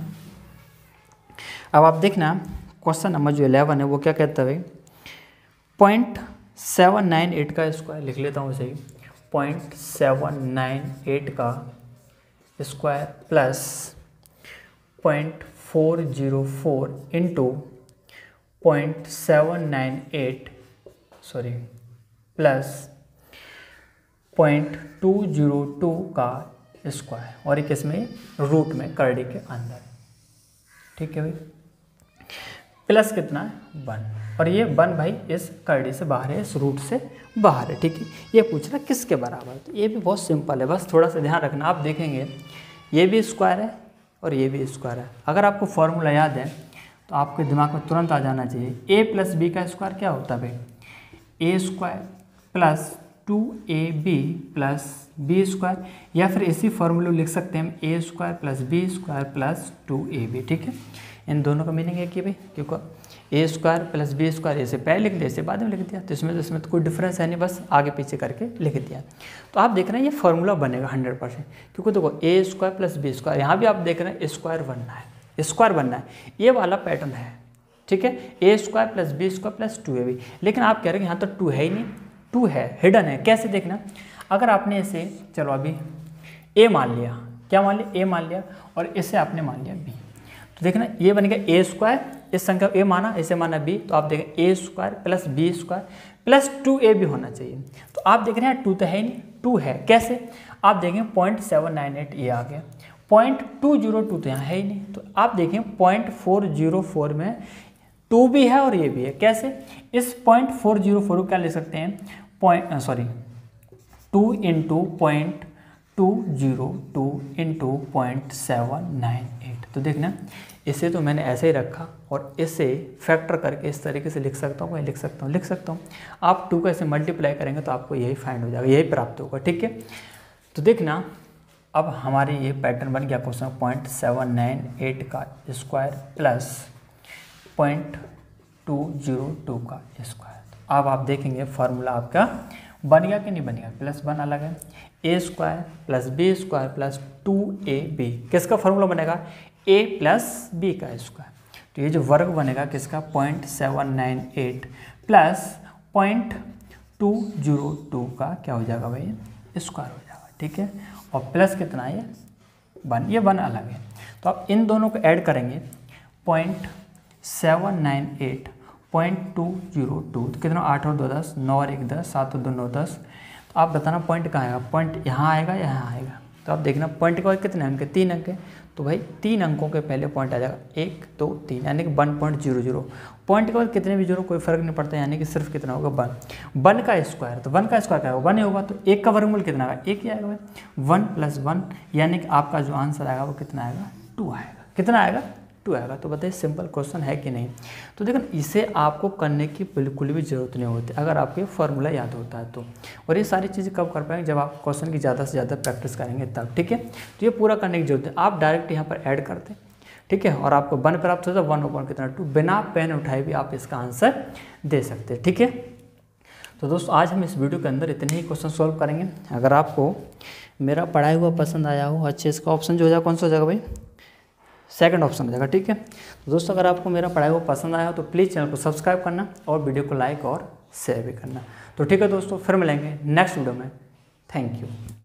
अब आप देखना क्वेश्चन नंबर जो इलेवन है वो क्या कहता है? पॉइंट सेवन नाइन एट का स्क्वायर लिख लेता हूँ इसे, पॉइंट सेवन नाइन एट का square plus point four zero four into point seven nine eight sorry plus point two zero two का स्क्वायर, और एक इसमें रूट में करड़ी के अंदर। ठीक है भाई, प्लस कितना है? वन, और ये वन भाई इस करड़ी से बाहर है, इस रूट से बाहर है। ठीक है, ये पूछना किसके बराबर? तो ये भी बहुत सिंपल है, बस थोड़ा सा ध्यान रखना। आप देखेंगे ये भी स्क्वायर है और ये भी स्क्वायर है। अगर आपको फॉर्मूला याद है तो आपके दिमाग में तुरंत आ जाना चाहिए। ए प्लस बी का स्क्वायर क्या होता है भाई? A square plus two A B plus B square, या फिर इसी फॉर्मूले लिख सकते हैं हम A square plus B square plus two A B. ठीक है, इन दोनों का मीनिंग है कि भाई क्योंकि A square plus B square ऐसे पहले लिख दिया, इसे बाद में लिख दिया, तो इसमें तो इसमें तो कोई डिफरेंस है नहीं, बस आगे पीछे करके लिख दिया। तो आप देख रहे हैं ये फॉर्मूला बनेगा हंड्रेड परसेंट, क्योंकि देखो A square plus B square, यहाँ भी आप देख रहे हैं स्क्वायर बनना है, स्क्वायर बनना है, ये वाला पैटर्न है। ठीक है, A square plus B square plus two A B, लेकिन आप कह रहे हैं यहाँ तो टू है ही नहीं, टू है हिडन है। कैसे देखना? अगर आपने इसे चलो अभी ए मान लिया, क्या मान लिया? ए मान लिया, और इसे आपने मान लिया बी, तो देखना ये बन गया ए स्क्वायर, इस संख्या ए माना, इसे माना बी, तो आप देखें A square plus B square plus two A B होना चाहिए। तो आप देख रहे हैं टू तो है ही नहीं, टू है। कैसे? आप देखें पॉइंट सेवन नाइन एट ये आ गया, पॉइंट टू जीरो टू तो यहाँ है ही नहीं, तो आप देखें पॉइंट फोर जीरो फोर में टू भी है और ये भी है। कैसे? इस पॉइंट फोर जीरो फोर को क्या ले सकते हैं? Point sorry two into point two zero two into point seven nine eight. तो देखना इसे तो मैंने ऐसे ही रखा और इसे फैक्टर करके इस तरीके से लिख सकता हूँ, मैं लिख सकता हूँ लिख सकता हूँ आप टू का इसे मल्टीप्लाई करेंगे तो आपको यही फाइंड हो जाएगा, यही प्राप्त होगा। ठीक है, तो देखना अब हमारे ये पैटर्न बन गया question, point seven nine eight का square plus point two zero two का स्क्वायर। अब आप देखेंगे फार्मूला आपका बन गया कि नहीं बन गया? प्लस वन अलग है, A square plus B square plus two A B, किसका फार्मूला बनेगा? ए प्लस बी का स्क्वायर। तो ये जो वर्ग बनेगा किसका? Point seven nine eight plus point two zero two का क्या हो जाएगा भाई? स्क्वायर हो जाएगा। ठीक है, और प्लस कितना है ये वन, ये वन अलग है। तो आप इन दोनों को ऐड करेंगे point seven nine eight point two zero two, तो कितना आठ और दो दस, नौ और एक दस, सात और दो नौ दस। तो आप बताना पॉइंट कहाँ आएगा, पॉइंट यहाँ आएगा या यहाँ आएगा। तो आप देखना पॉइंट के बाद कितने अंक है, तीन अंक है, तो भाई तीन अंकों के पहले पॉइंट आ जाएगा, एक दो तीन, यानी कि one point zero zero. Point के बाद कितने भी जीरो कोई फर्क नहीं पड़ता, यानी कि सिर्फ कितना होगा वन, वन का स्क्वायर। तो वन का स्क्वायर क्या होगा, वन ही होगा, तो एक का वर्गमूल कितना आएगा, एक ही आएगा भाई, वन प्लस वन, यानी कि आपका जो आंसर आएगा वो कितना आएगा, टू आएगा। कितना आएगा, टू आएगा। तो बताइए सिंपल क्वेश्चन है कि नहीं। तो देखो इसे आपको करने की बिल्कुल भी ज़रूरत नहीं होती अगर आपको फॉर्मूला याद होता है तो। और ये सारी चीज़ें कब कर पाएंगे, जब आप क्वेश्चन की ज़्यादा से ज़्यादा प्रैक्टिस करेंगे तब, ठीक है। तो ये पूरा करने की जरूरत है, आप डायरेक्ट यहाँ पर ऐड करते, ठीक है, और आपको वन प्राप्त होता है, वन ओपन कितना टू, बिना पेन उठाए भी आप इसका आंसर दे सकते हैं, ठीक है। तो दोस्तों आज हम इस वीडियो के अंदर इतने ही क्वेश्चन सॉल्व करेंगे। अगर आपको मेरा पढ़ाई हुआ पसंद आया हो, अच्छे, इसका ऑप्शन जो हो जाएगा कौन सा हो जाएगा भाई, सेकंड ऑप्शन हो जाएगा, ठीक है। तो दोस्तों अगर आपको मेरा पढ़ाई हुआ पसंद आया हो तो प्लीज़ चैनल को सब्सक्राइब करना और वीडियो को लाइक और शेयर भी करना। तो ठीक है दोस्तों, फिर मिलेंगे नेक्स्ट वीडियो में। Thank you.